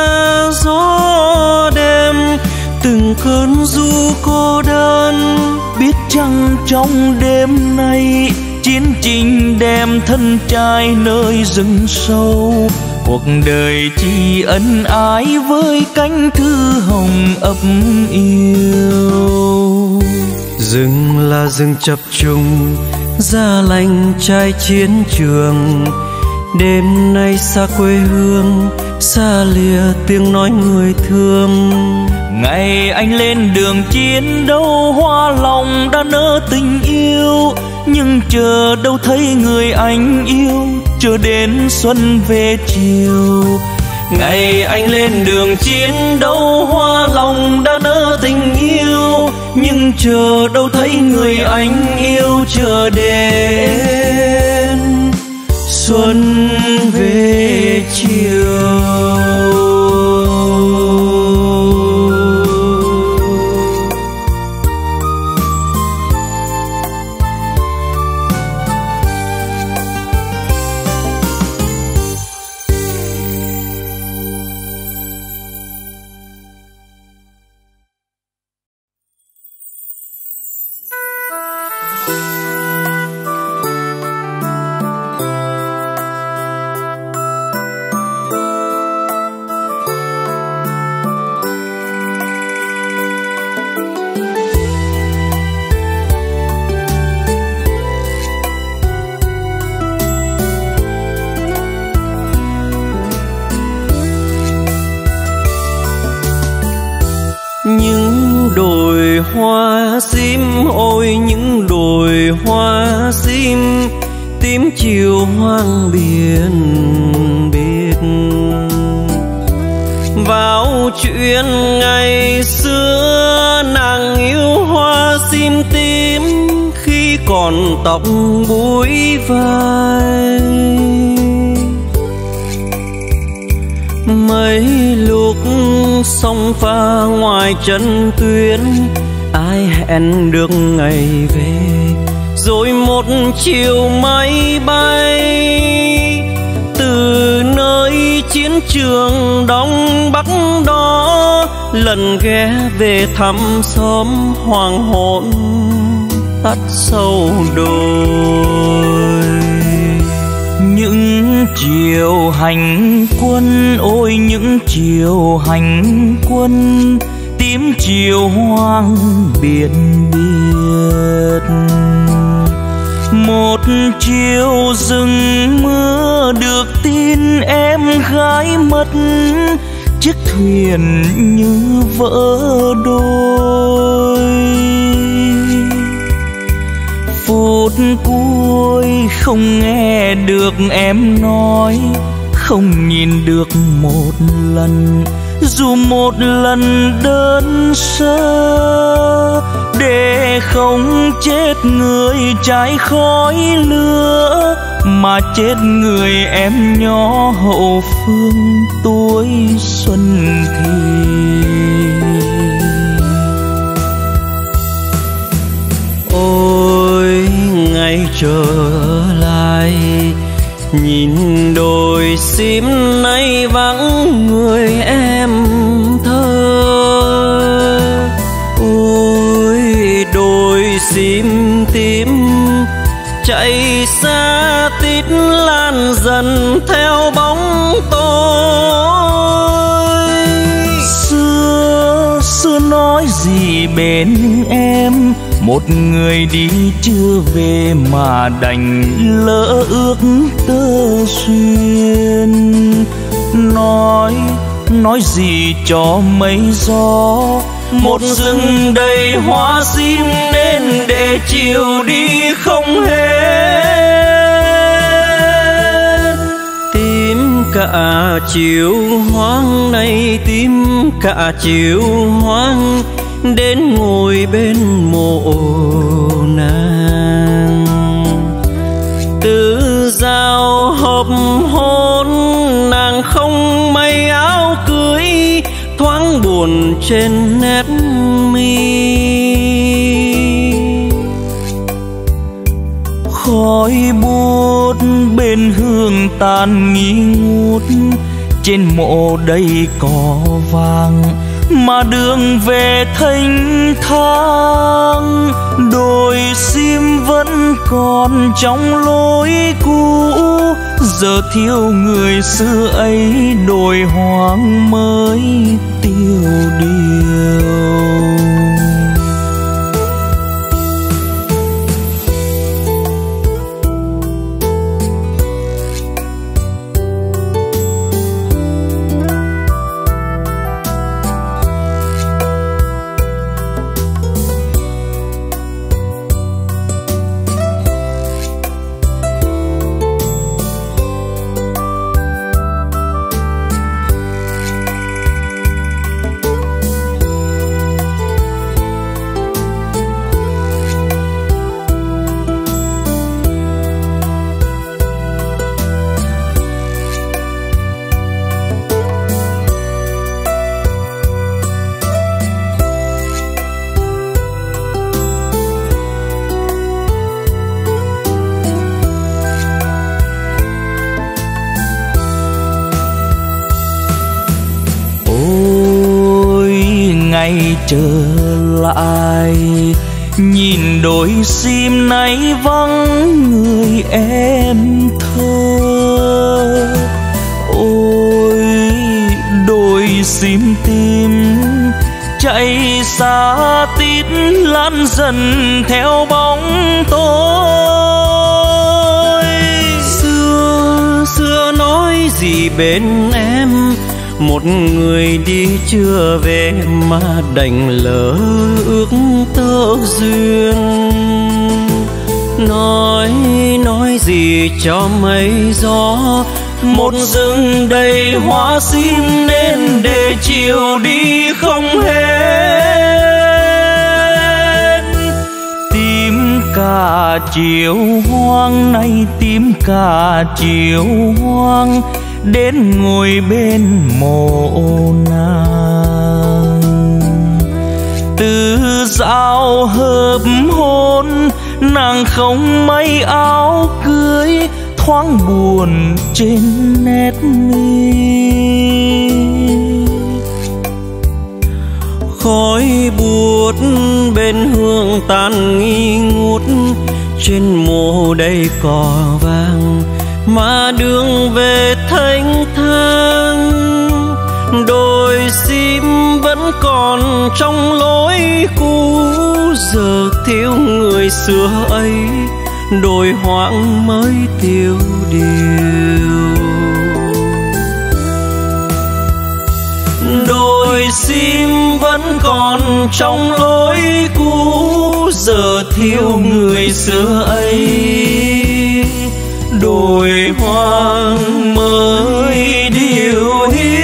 gió đêm từng cơn ru cô đơn, biết chăng trong đêm nay chiến tranh đem thân trai nơi rừng sâu. Cuộc đời chỉ ân ái với cánh thư hồng ấp yêu. Rừng là rừng chập trùng, giá lạnh trai chiến trường. Đêm nay xa quê hương, xa lìa tiếng nói người thương. Ngày anh lên đường chiến đấu, hoa lòng đã nở tình yêu, nhưng chờ đâu thấy người anh yêu, chờ đến xuân về chiều. Ngày anh lên đường chiến đấu, hoa lòng đã nở tình yêu, nhưng chờ đâu thấy người anh yêu, chờ đến xuân về chiều. Những đồi hoa sim, ôi những đồi hoa sim, tím chiều hoang biển biệt. Vào chuyện ngày xưa nàng yêu hoa sim tím, khi còn tóc búi vai. Mấy lúc sông pha ngoài chân tuyến, ai hẹn được ngày về, rồi một một chiều máy bay từ nơi chiến trường Đông Bắc đó, lần ghé về thăm xóm hoàng hôn tắt sâu đôi. Những chiều hành quân, ôi những chiều hành quân, tím chiều hoang biển biệt. Một chiều rừng mưa được tin em gái mất, chiếc thuyền như vỡ đôi. Phút cuối không nghe được em nói, không nhìn được một lần, dù một lần đơn sơ, để không chết người trái khói lửa, mà chết người em nhỏ hậu phương tuổi xuân thì. Ôi ngày trở lại, nhìn đồi sim nay vắng người em thơ. Ôi đồi sim tím chạy xa tít lan dần theo bóng tôi. Xưa xưa nói gì bên em, một người đi chưa về mà đành lỡ ước tơ duyên. Nói nói gì cho mây gió, một rừng đầy hoa sim nên để chiều đi không hết. Tím cả chiều hoang này, tím cả chiều hoang, đến ngồi bên mộ nàng. Từ giao hợp hôn nàng không may áo cưới, thoáng buồn trên nét mi. Khói bút bên hương tàn nghi ngút, trên mộ đầy cỏ vàng mà đường về thênh thang. Đồi sim vẫn còn trong lối cũ, giờ thiếu người xưa ấy, đồi hoang mới tiêu điều. Trở lại nhìn đôi sim nay vắng người em thơ. Ôi đôi sim tím chạy xa tít lan dần theo bóng tôi. Xưa xưa nói gì bên em, một người đi chưa về mà đành lỡ ước tơ duyên. Nói nói gì cho mây gió, một rừng đầy hoa sim nên để chiều đi không hết. Tím cả chiều hoang nay, tím cả chiều hoang, đến ngồi bên mộ nàng. Từ giao hợp hôn nàng không may áo cưới, thoáng buồn trên nét mi. Khói buốt bên hương tàn nghi ngút, trên mồ đầy cỏ vàng mà đường về thanh thang. Đồi sim vẫn còn trong lối cũ, giờ thiếu người xưa ấy, đồi hoang mới tiêu điều. Đồi sim vẫn còn trong lối cũ, giờ thiếu người xưa ấy, đồi hoang mới điều hiu.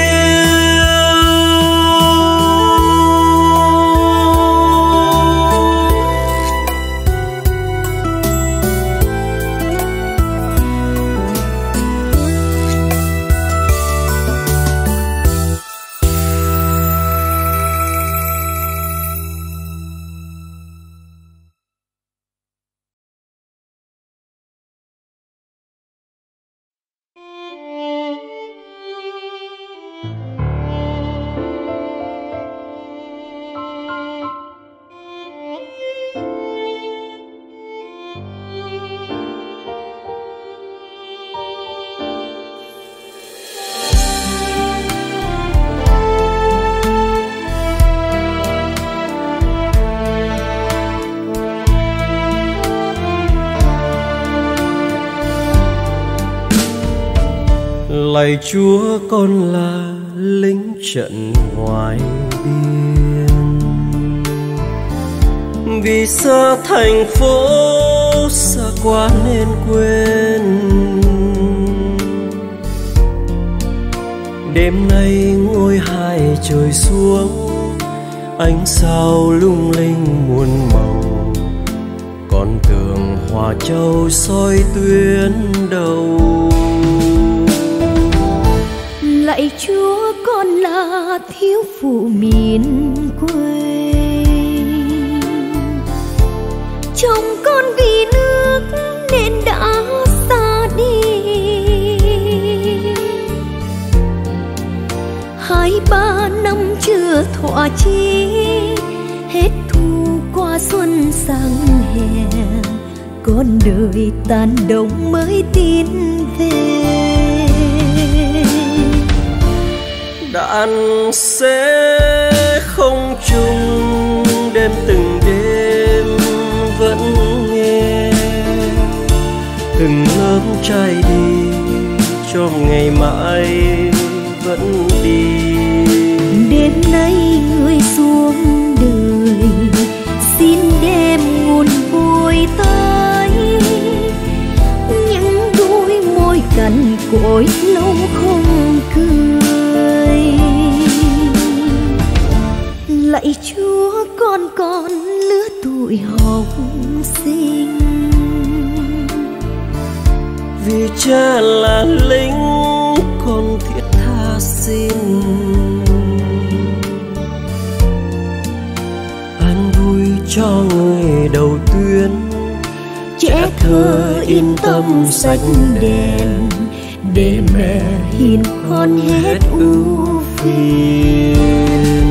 Lạy Chúa, con là lính trận ngoài biên, vì xa thành phố xa quá nên quên. Đêm nay ngôi hai trời xuống, ánh sao lung linh muôn màu, con tường Hòa Châu soi tuyến đầu. Lạy Chúa, con là thiếu phụ miền quê, chồng con vì nước nên đã xa đi. Hai ba năm chưa thỏa chí, hết thu qua xuân sang hè, con đời tàn đông mới tin về. Đàn sẽ không chung đêm từng đêm vẫn nghe, từng lớp trai đi cho ngày mai vẫn đi. Đêm nay người xuống đời, xin đem nguồn vui tới, những đôi môi cằn cỗi lâu không cười. Lạy Chúa, con còn lứa tuổi học sinh, vì cha là lính con thiết tha xin. An vui cho người đầu tuyến, trẻ thơ yên tâm sạch đèn, để mẹ hiền con hết ưu phiền.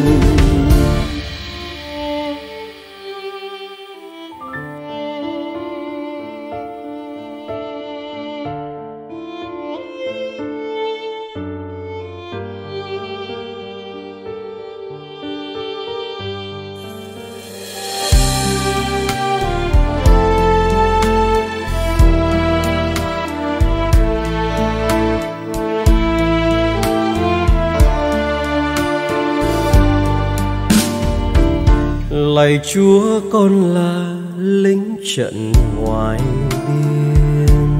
Lạy Chúa, con là lính trận ngoài biên,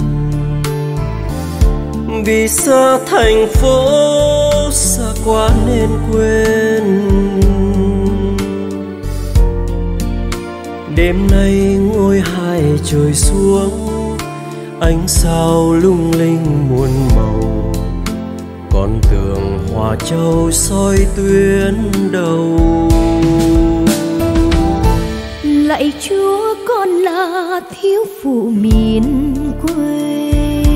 vì xa thành phố xa quá nên quên. Đêm nay ngôi hai trời xuống, ánh sao lung linh muôn màu, con tường Hòa Châu soi tuyến đầu. lạy Chúa con là thiếu phụ miền quê.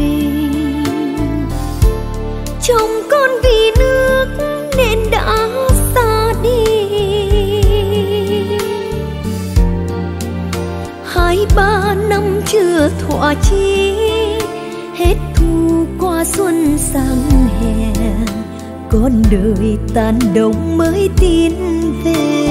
Chồng con vì nước nên đã xa đi, hai ba năm chưa thỏa chí, hết thu qua xuân sang hè, con đời tàn đông mới tin về.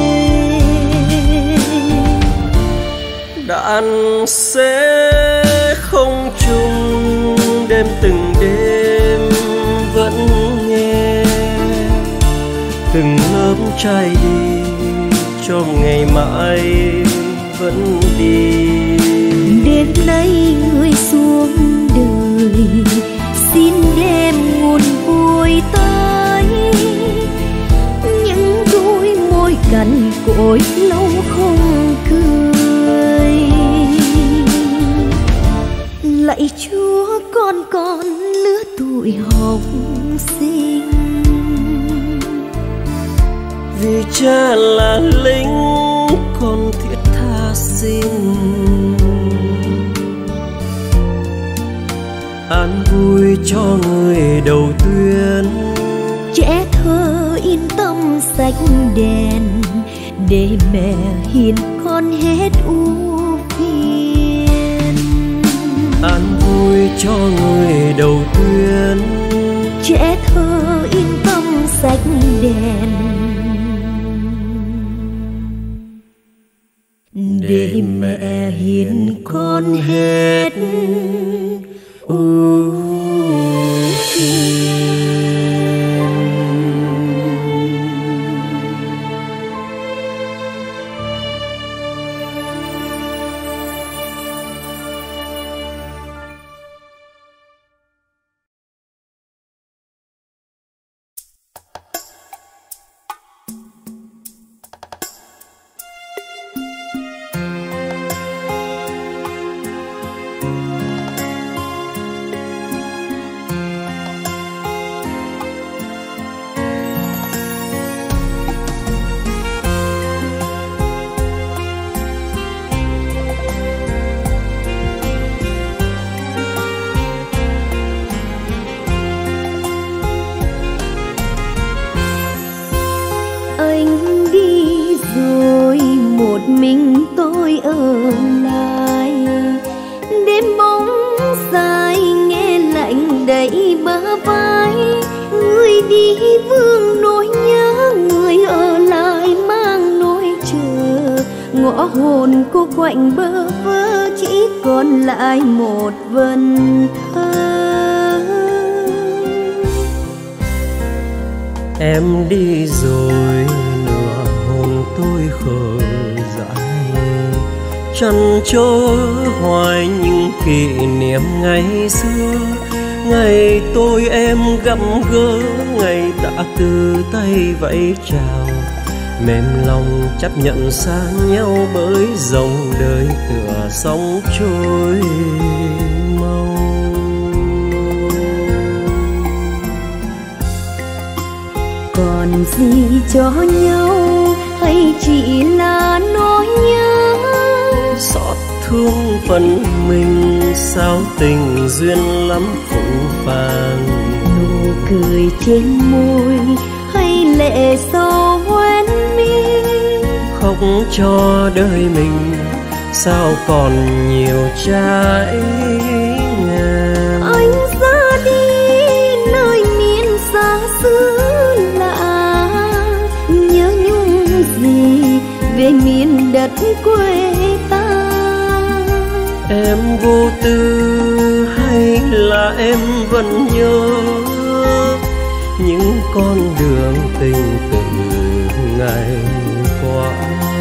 Đàn sẽ không chung đêm từng đêm vẫn nghe, từng lớp trai đi cho ngày mai vẫn đi. Đêm nay người xuống đời xin đem nguồn vui tới, những đôi môi cằn cỗi lâu không cười. Lạy Chúa con còn lứa tuổi học sinh, vì cha là lính con thiết tha xin. An vui cho người đầu tuyến, trẻ thơ yên tâm sạch đèn, để mẹ hiền con hết ưu phiền. An vui cho người đầu tuyến, trẻ thơ yên tâm sạch đèn, để mẹ hiền con hết ưu phiền. Mình tôi ở lại, đêm bóng dài nghe lạnh đầy bờ vai. Người đi vương nỗi nhớ, người ở lại mang nỗi chờ. Ngõ hồn cô quạnh bơ vơ, chỉ còn lại một vần thơ. Em đi rồi nửa hồn tôi khờ dại, chăn trôi hoài những kỷ niệm ngày xưa. Ngày tôi em gặp gỡ, ngày đã từ tay vẫy chào, mềm lòng chấp nhận xa nhau bởi dòng đời tựa sóng trôi mau. Còn gì cho nhau hay chỉ là nỗi nhớ, xót thương phần mình sao tình duyên lắm phũ phàng. Nụ cười trên môi hay lệ sâu hoen mi, khóc cho đời mình sao còn nhiều trái ngang. Anh ra đi nơi miền xa xứ lạ, nhớ nhung gì về miền đất quê ta. Em vô tư hay là em vẫn nhớ những con đường tình từ ngày qua.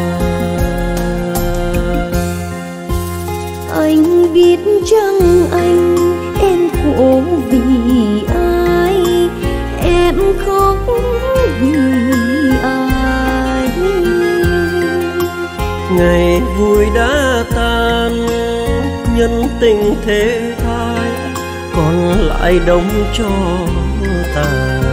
Anh biết chăng anh em khổ vì ai, em khóc vì ai. Ngày vui đã tan, nhân tình thế thái, còn lại đống cho tàn.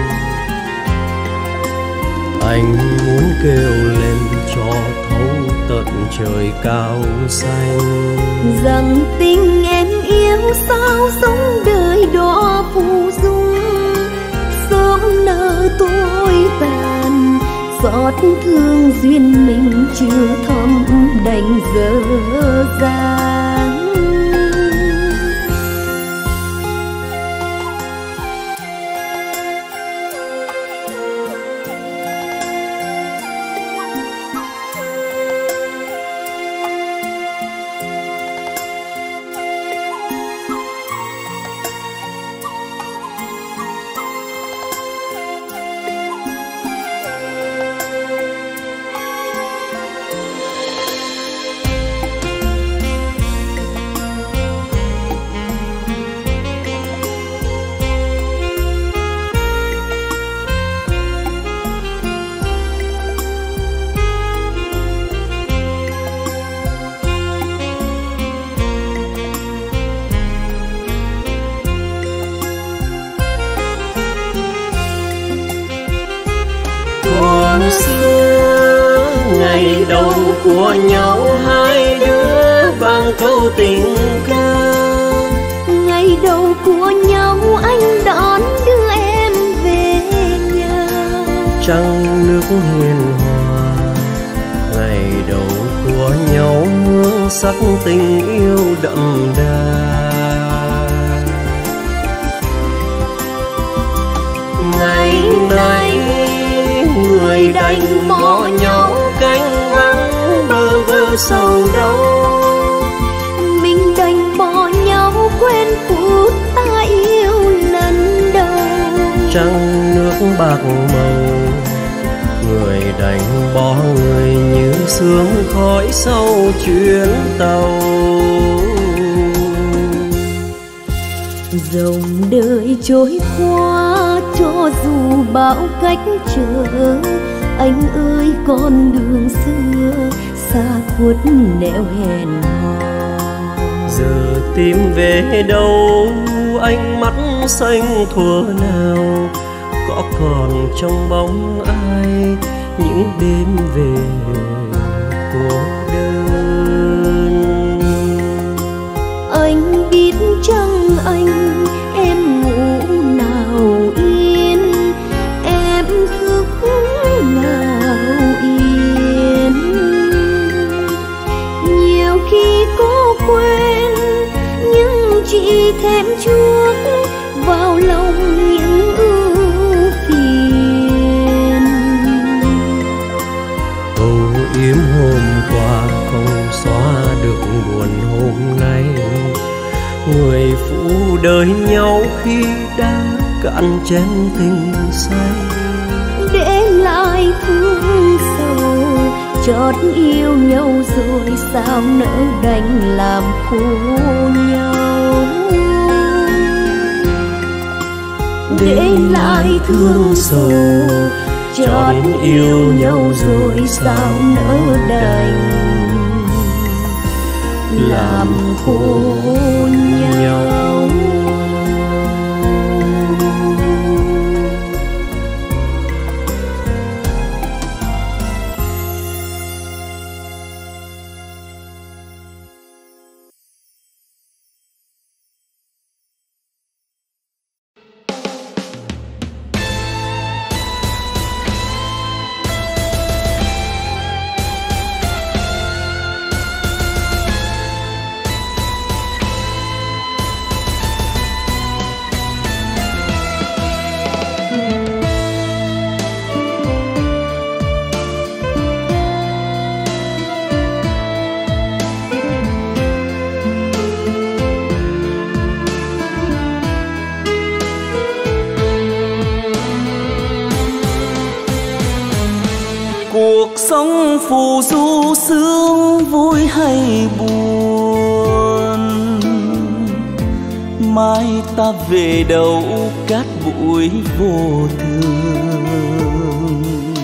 Anh muốn kêu lên cho thấu tâm tận trời cao xanh. Rằng tình em yêu sao sống đời đó phù dung, sớm nỡ tôi tàn xót thương duyên mình chưa thấm đành dở dang. Ngày đầu của nhau hai đứa vang câu tình ca. Ngày đầu của nhau anh đón đưa em về nhà. Trăng nước hiền hòa, ngày đầu của nhau hương sắc tình yêu đậm đà. Ngày nay người đành bỏ nhau cánh vắng bơ vơ sầu đau. Mình đành bỏ nhau quên phút ta yêu lần đầu. Trăng nước bạc màu, người đành bỏ người như sương khói sau chuyến tàu. Dòng đời trôi qua cho dù bão cách trở, anh ơi con đường xưa xa khuất nẻo hẹn hò. Giờ tìm về đâu ánh mắt xanh thuở nào, có còn trong bóng ai những đêm về cô đơn. Anh biết chăng anh em ngủ nào yên, em thức nào yên. Nhiều khi cô quên nhưng chỉ thêm chuốc vào lòng những ưu phiền. Âu yếm hôm qua không xóa được buồn hôm nay, người phụ đời nhau khi đã cạn chén tình say. Để lại thương sầu chót yêu nhau rồi sao nỡ đành làm khổ nhau. Để lại thương sầu chót yêu nhau rồi sao nỡ đành làm khổ nhau. Cuộc sống phù du sướng vui hay buồn, mai ta về đâu cát bụi vô thường.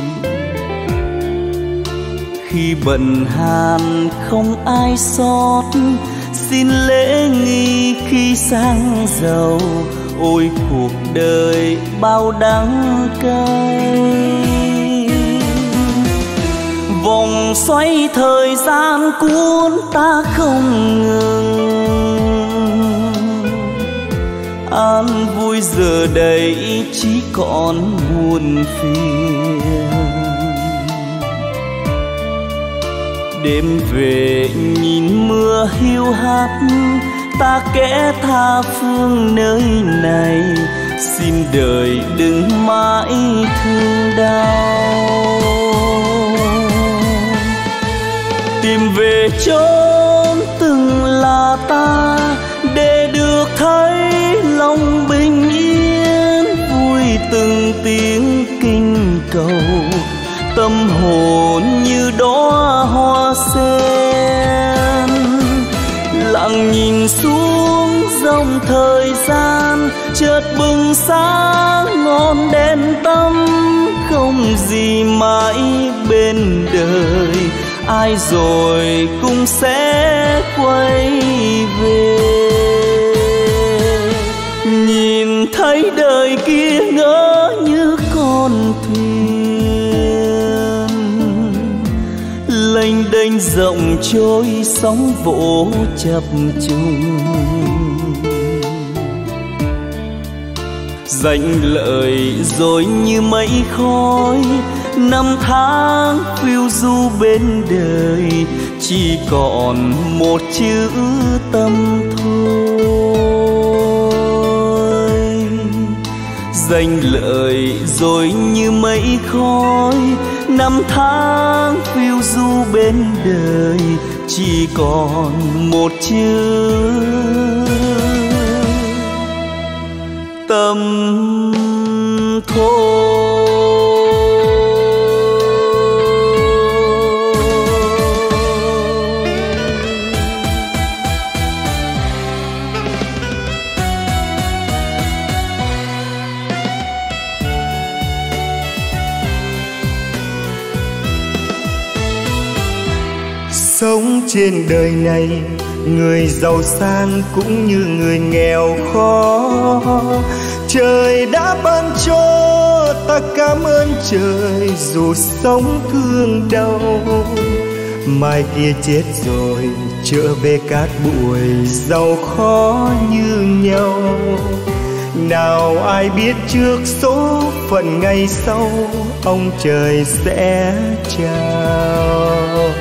Khi bần hàn không ai xót, xin lễ nghi khi sang giàu. Ôi cuộc đời bao đắng cay, Vòng xoay thời gian cuốn ta không ngừng, an vui giờ đây chỉ còn buồn phiền. Đêm về nhìn mưa hiu hắt, ta kẽ tha phương nơi này, xin đời đừng mãi thương đau. Tìm về chốn từng là ta, để được thấy lòng bình yên, vui từng tiếng kinh cầu, tâm hồn như đóa hoa sen. Lặng nhìn xuống dòng thời gian, chợt bừng sáng ngọn đèn tâm, không gì mãi bên đời, ai rồi cũng sẽ quay về. Nhìn thấy đời kia ngỡ như con thuyền, lênh đênh rộng trôi sóng vỗ chập trùng. Danh lợi rồi như mây khói, năm tháng phiêu du bên đời, chỉ còn một chữ tâm thôi. Danh lợi rồi như mây khói, năm tháng phiêu du bên đời, chỉ còn một chữ tâm thôi. Sống trên đời này, người giàu sang cũng như người nghèo khó. Trời đã ban cho ta cảm ơn trời, dù sống thương đau. Mai kia chết rồi trở về cát bụi, giàu khó như nhau. Nào ai biết trước số phận ngày sau, ông trời sẽ trao.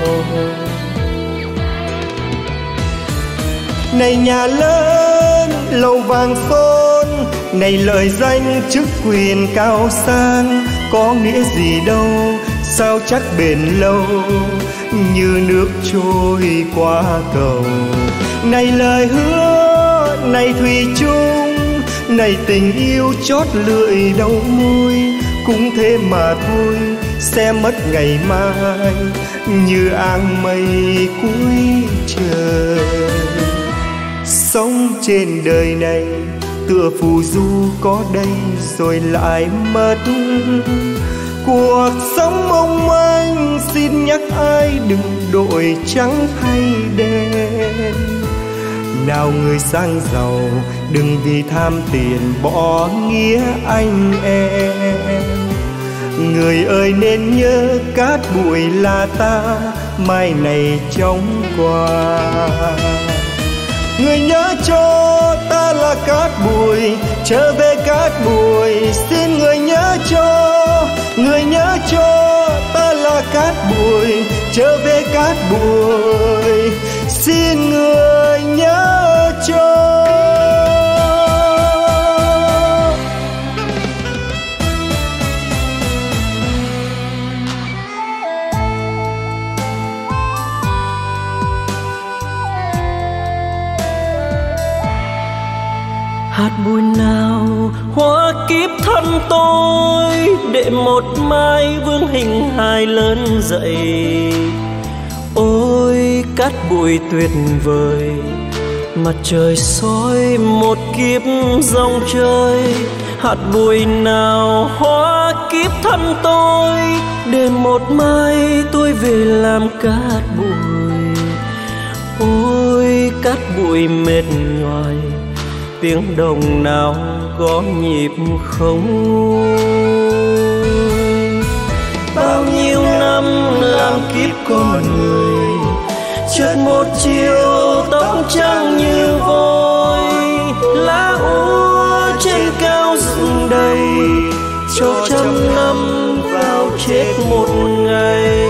Này nhà lớn lầu vàng son, này lời danh chức quyền cao sang, có nghĩa gì đâu sao chắc bền lâu, như nước trôi qua cầu. Này lời hứa, này thủy chung, này tình yêu chót lưỡi đầu môi, cũng thế mà thôi sẽ mất ngày mai, như áng mây cuối trời. Sống trên đời này tựa phù du có đây rồi lại mất. Cuộc sống mong manh xin nhắc ai đừng đổi trắng thay đen. Nào người sang giàu đừng vì tham tiền bỏ nghĩa anh em. Người ơi nên nhớ cát bụi là ta, mai này chóng qua. Người nhớ cho ta là cát bụi, trở về cát bụi. Xin người nhớ cho, người nhớ cho ta là cát bụi, trở về cát bụi. Xin người nhớ cho. hạt bụi nào hóa kiếp thân tôi, để một mai vương hình hài lớn dậy. Ôi cát bụi tuyệt vời, mặt trời soi một kiếp dòng trời. Hạt bụi nào hóa kiếp thân tôi, để một mai tôi về làm cát bụi. Ôi cát bụi mệt nhoài, tiếng đồng nào có nhịp không. Bao nhiêu năm năm làm kiếp con người, chợt một chiều tóc trắng như vôi, lá úa trên cao rừng đầy, cho trăm năm vào chết một ngày.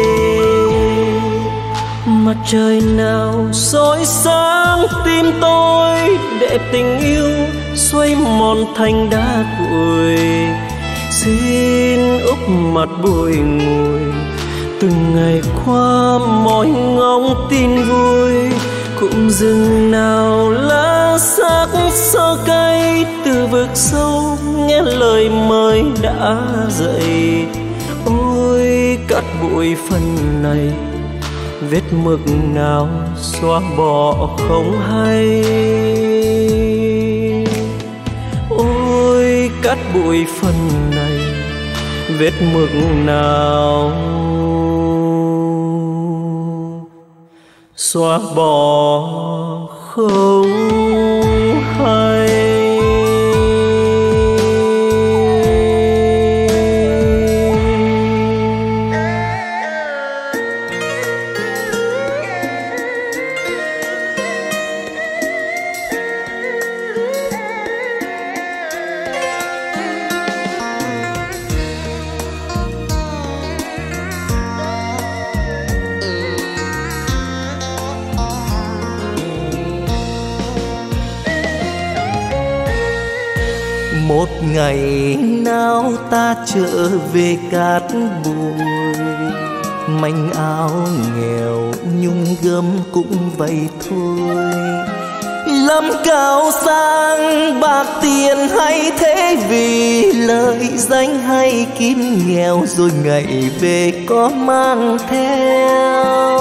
Mặt trời nào soi sáng tim tôi, để tình yêu xoay mòn thành đá cuội. Xin úp mặt bụi ngùi, từng ngày qua mỏi ngóng tin vui. Cụm rừng nào lá sắc sơ cay, từ vực sâu nghe lời mời đã dậy. Ôi cát bụi phần này, vết mực nào xóa bỏ không hay. Ôi cát bụi phần này, vết mực nào xóa bỏ không hay. Một ngày nào ta trở về cát bụi, manh áo nghèo nhung gấm cũng vậy thôi. Lắm cao sang bạc tiền hay thế, vì lợi danh hay kiếm nghèo, rồi ngày về có mang theo.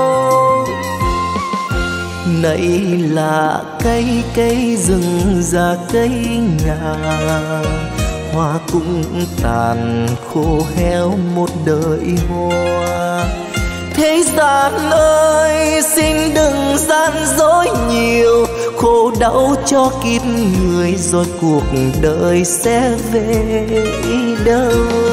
Nãy là cây cây rừng già cây ngà, hoa cũng tàn khô héo một đời hoa. Thế gian ơi xin đừng gian dối nhiều, khổ đau cho kiếp người rồi cuộc đời sẽ về đâu.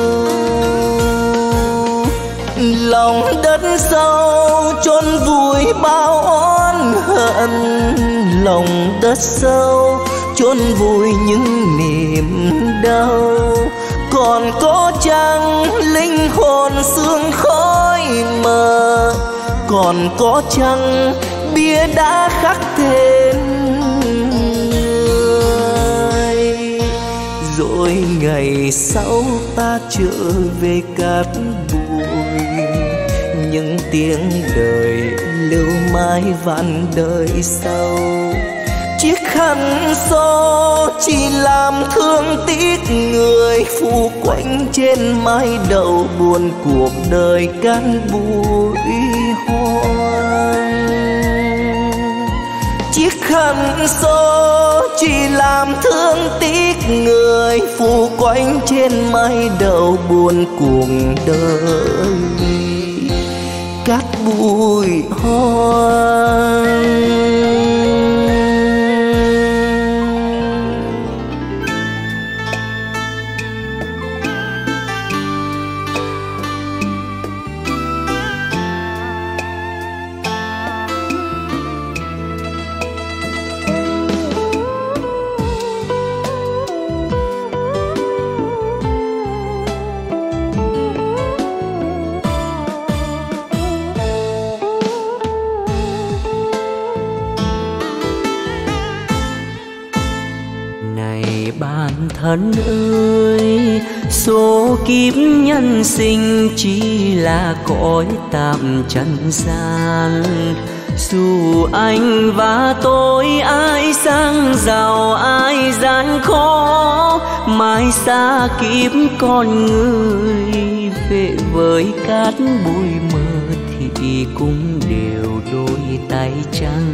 Lòng đất sâu chôn vùi bao oán hận, lòng đất sâu chôn vùi những niềm đau. Còn có chăng linh hồn sương khói mờ, còn có chăng bia đá khắc tên người. Rồi ngày sau ta trở về cát bụi, những tiếng đời lưu mãi vạn đời sau. Chiếc khăn xô chỉ làm thương tiếc người, phủ quanh trên mái đầu buồn cuộc đời cát bụi hoang. Chiếc khăn xô chỉ làm thương tiếc người, phủ quanh trên mái đầu buồn cuộc đời cát bụi hoang. Thân ơi, số kiếp nhân sinh chỉ là cõi tạm trần gian. Dù anh và tôi ai sang giàu ai gian khó, mãi xa kiếp con người về với cát bụi mơ thì cũng đều đôi tay trắng.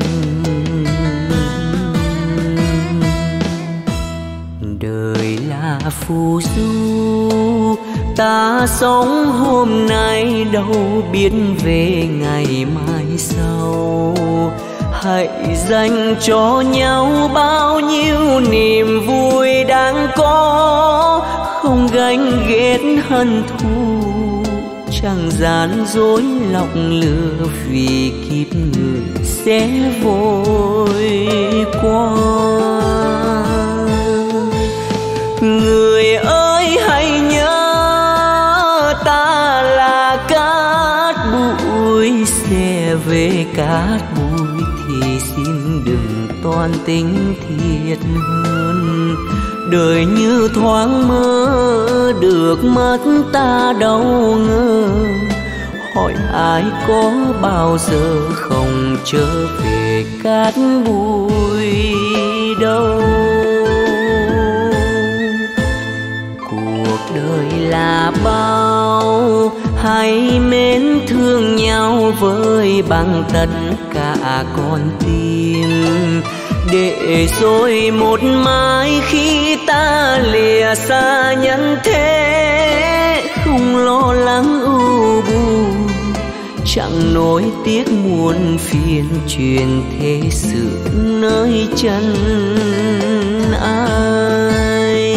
Đời là phù du, ta sống hôm nay đâu biết về ngày mai sau. Hãy dành cho nhau bao nhiêu niềm vui đang có, không ganh ghét hận thù chẳng gian dối lòng lừa vì kiếp người sẽ vội qua. Người ơi hãy nhớ ta là cát bụi, sẽ về cát bụi thì xin đừng toan tính thiệt hơn. Đời như thoáng mơ được mất ta đâu ngờ, hỏi ai có bao giờ không trở về cát bụi đâu. Cuộc đời là bao, hãy mến thương nhau với bằng tất cả con tim, để rồi một mai khi ta lìa xa nhân thế, không lo lắng ưu buồn, chẳng nỗi tiếc muôn phiền truyền thế sự nơi chân ai.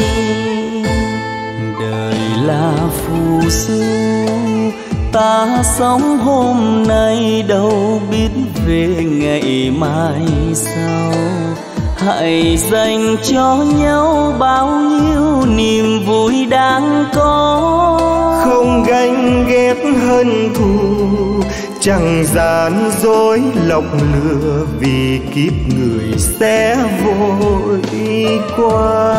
Đời là phù du, ta sống hôm nay đâu biết về ngày mai sau. Hãy dành cho nhau bao nhiêu niềm vui đáng có, không ganh ghét hận thù, chẳng gian dối lọc lừa vì kiếp người sẽ vội qua.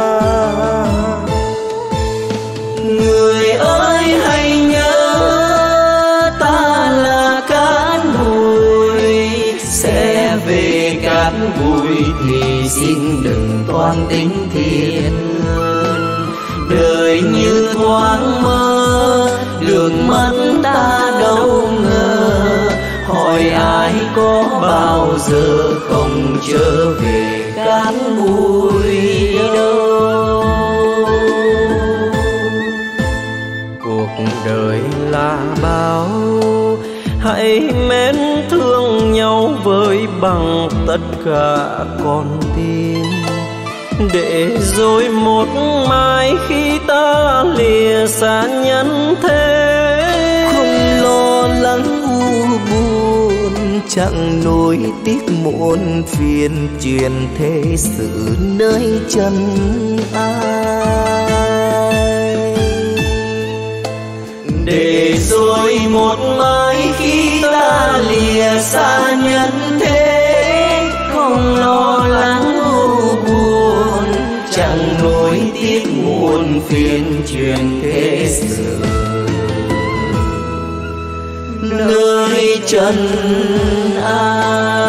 Người ơi hãy nhớ ta là cát bụi, sẽ về cát bụi thì xin đừng toan tính thiệt hơn. Đời như thoáng mơ được mất ta đâu ngờ, hỏi ai có bao giờ không trở về cát bụi đâu. Cuộc đời là bao, hãy mến thương nhau với bằng tất cả con tim, để rồi một mai khi ta lìa xa nhân thế, không lo lắng u buồn, chẳng nỗi tiếc muôn phiền truyền thế sự nơi chân ai. Để rồi một mai khi ta lìa xa nhân thế, không lo lắng u buồn, chẳng nỗi tiếc muôn phiền truyền thế sự nơi chân ai.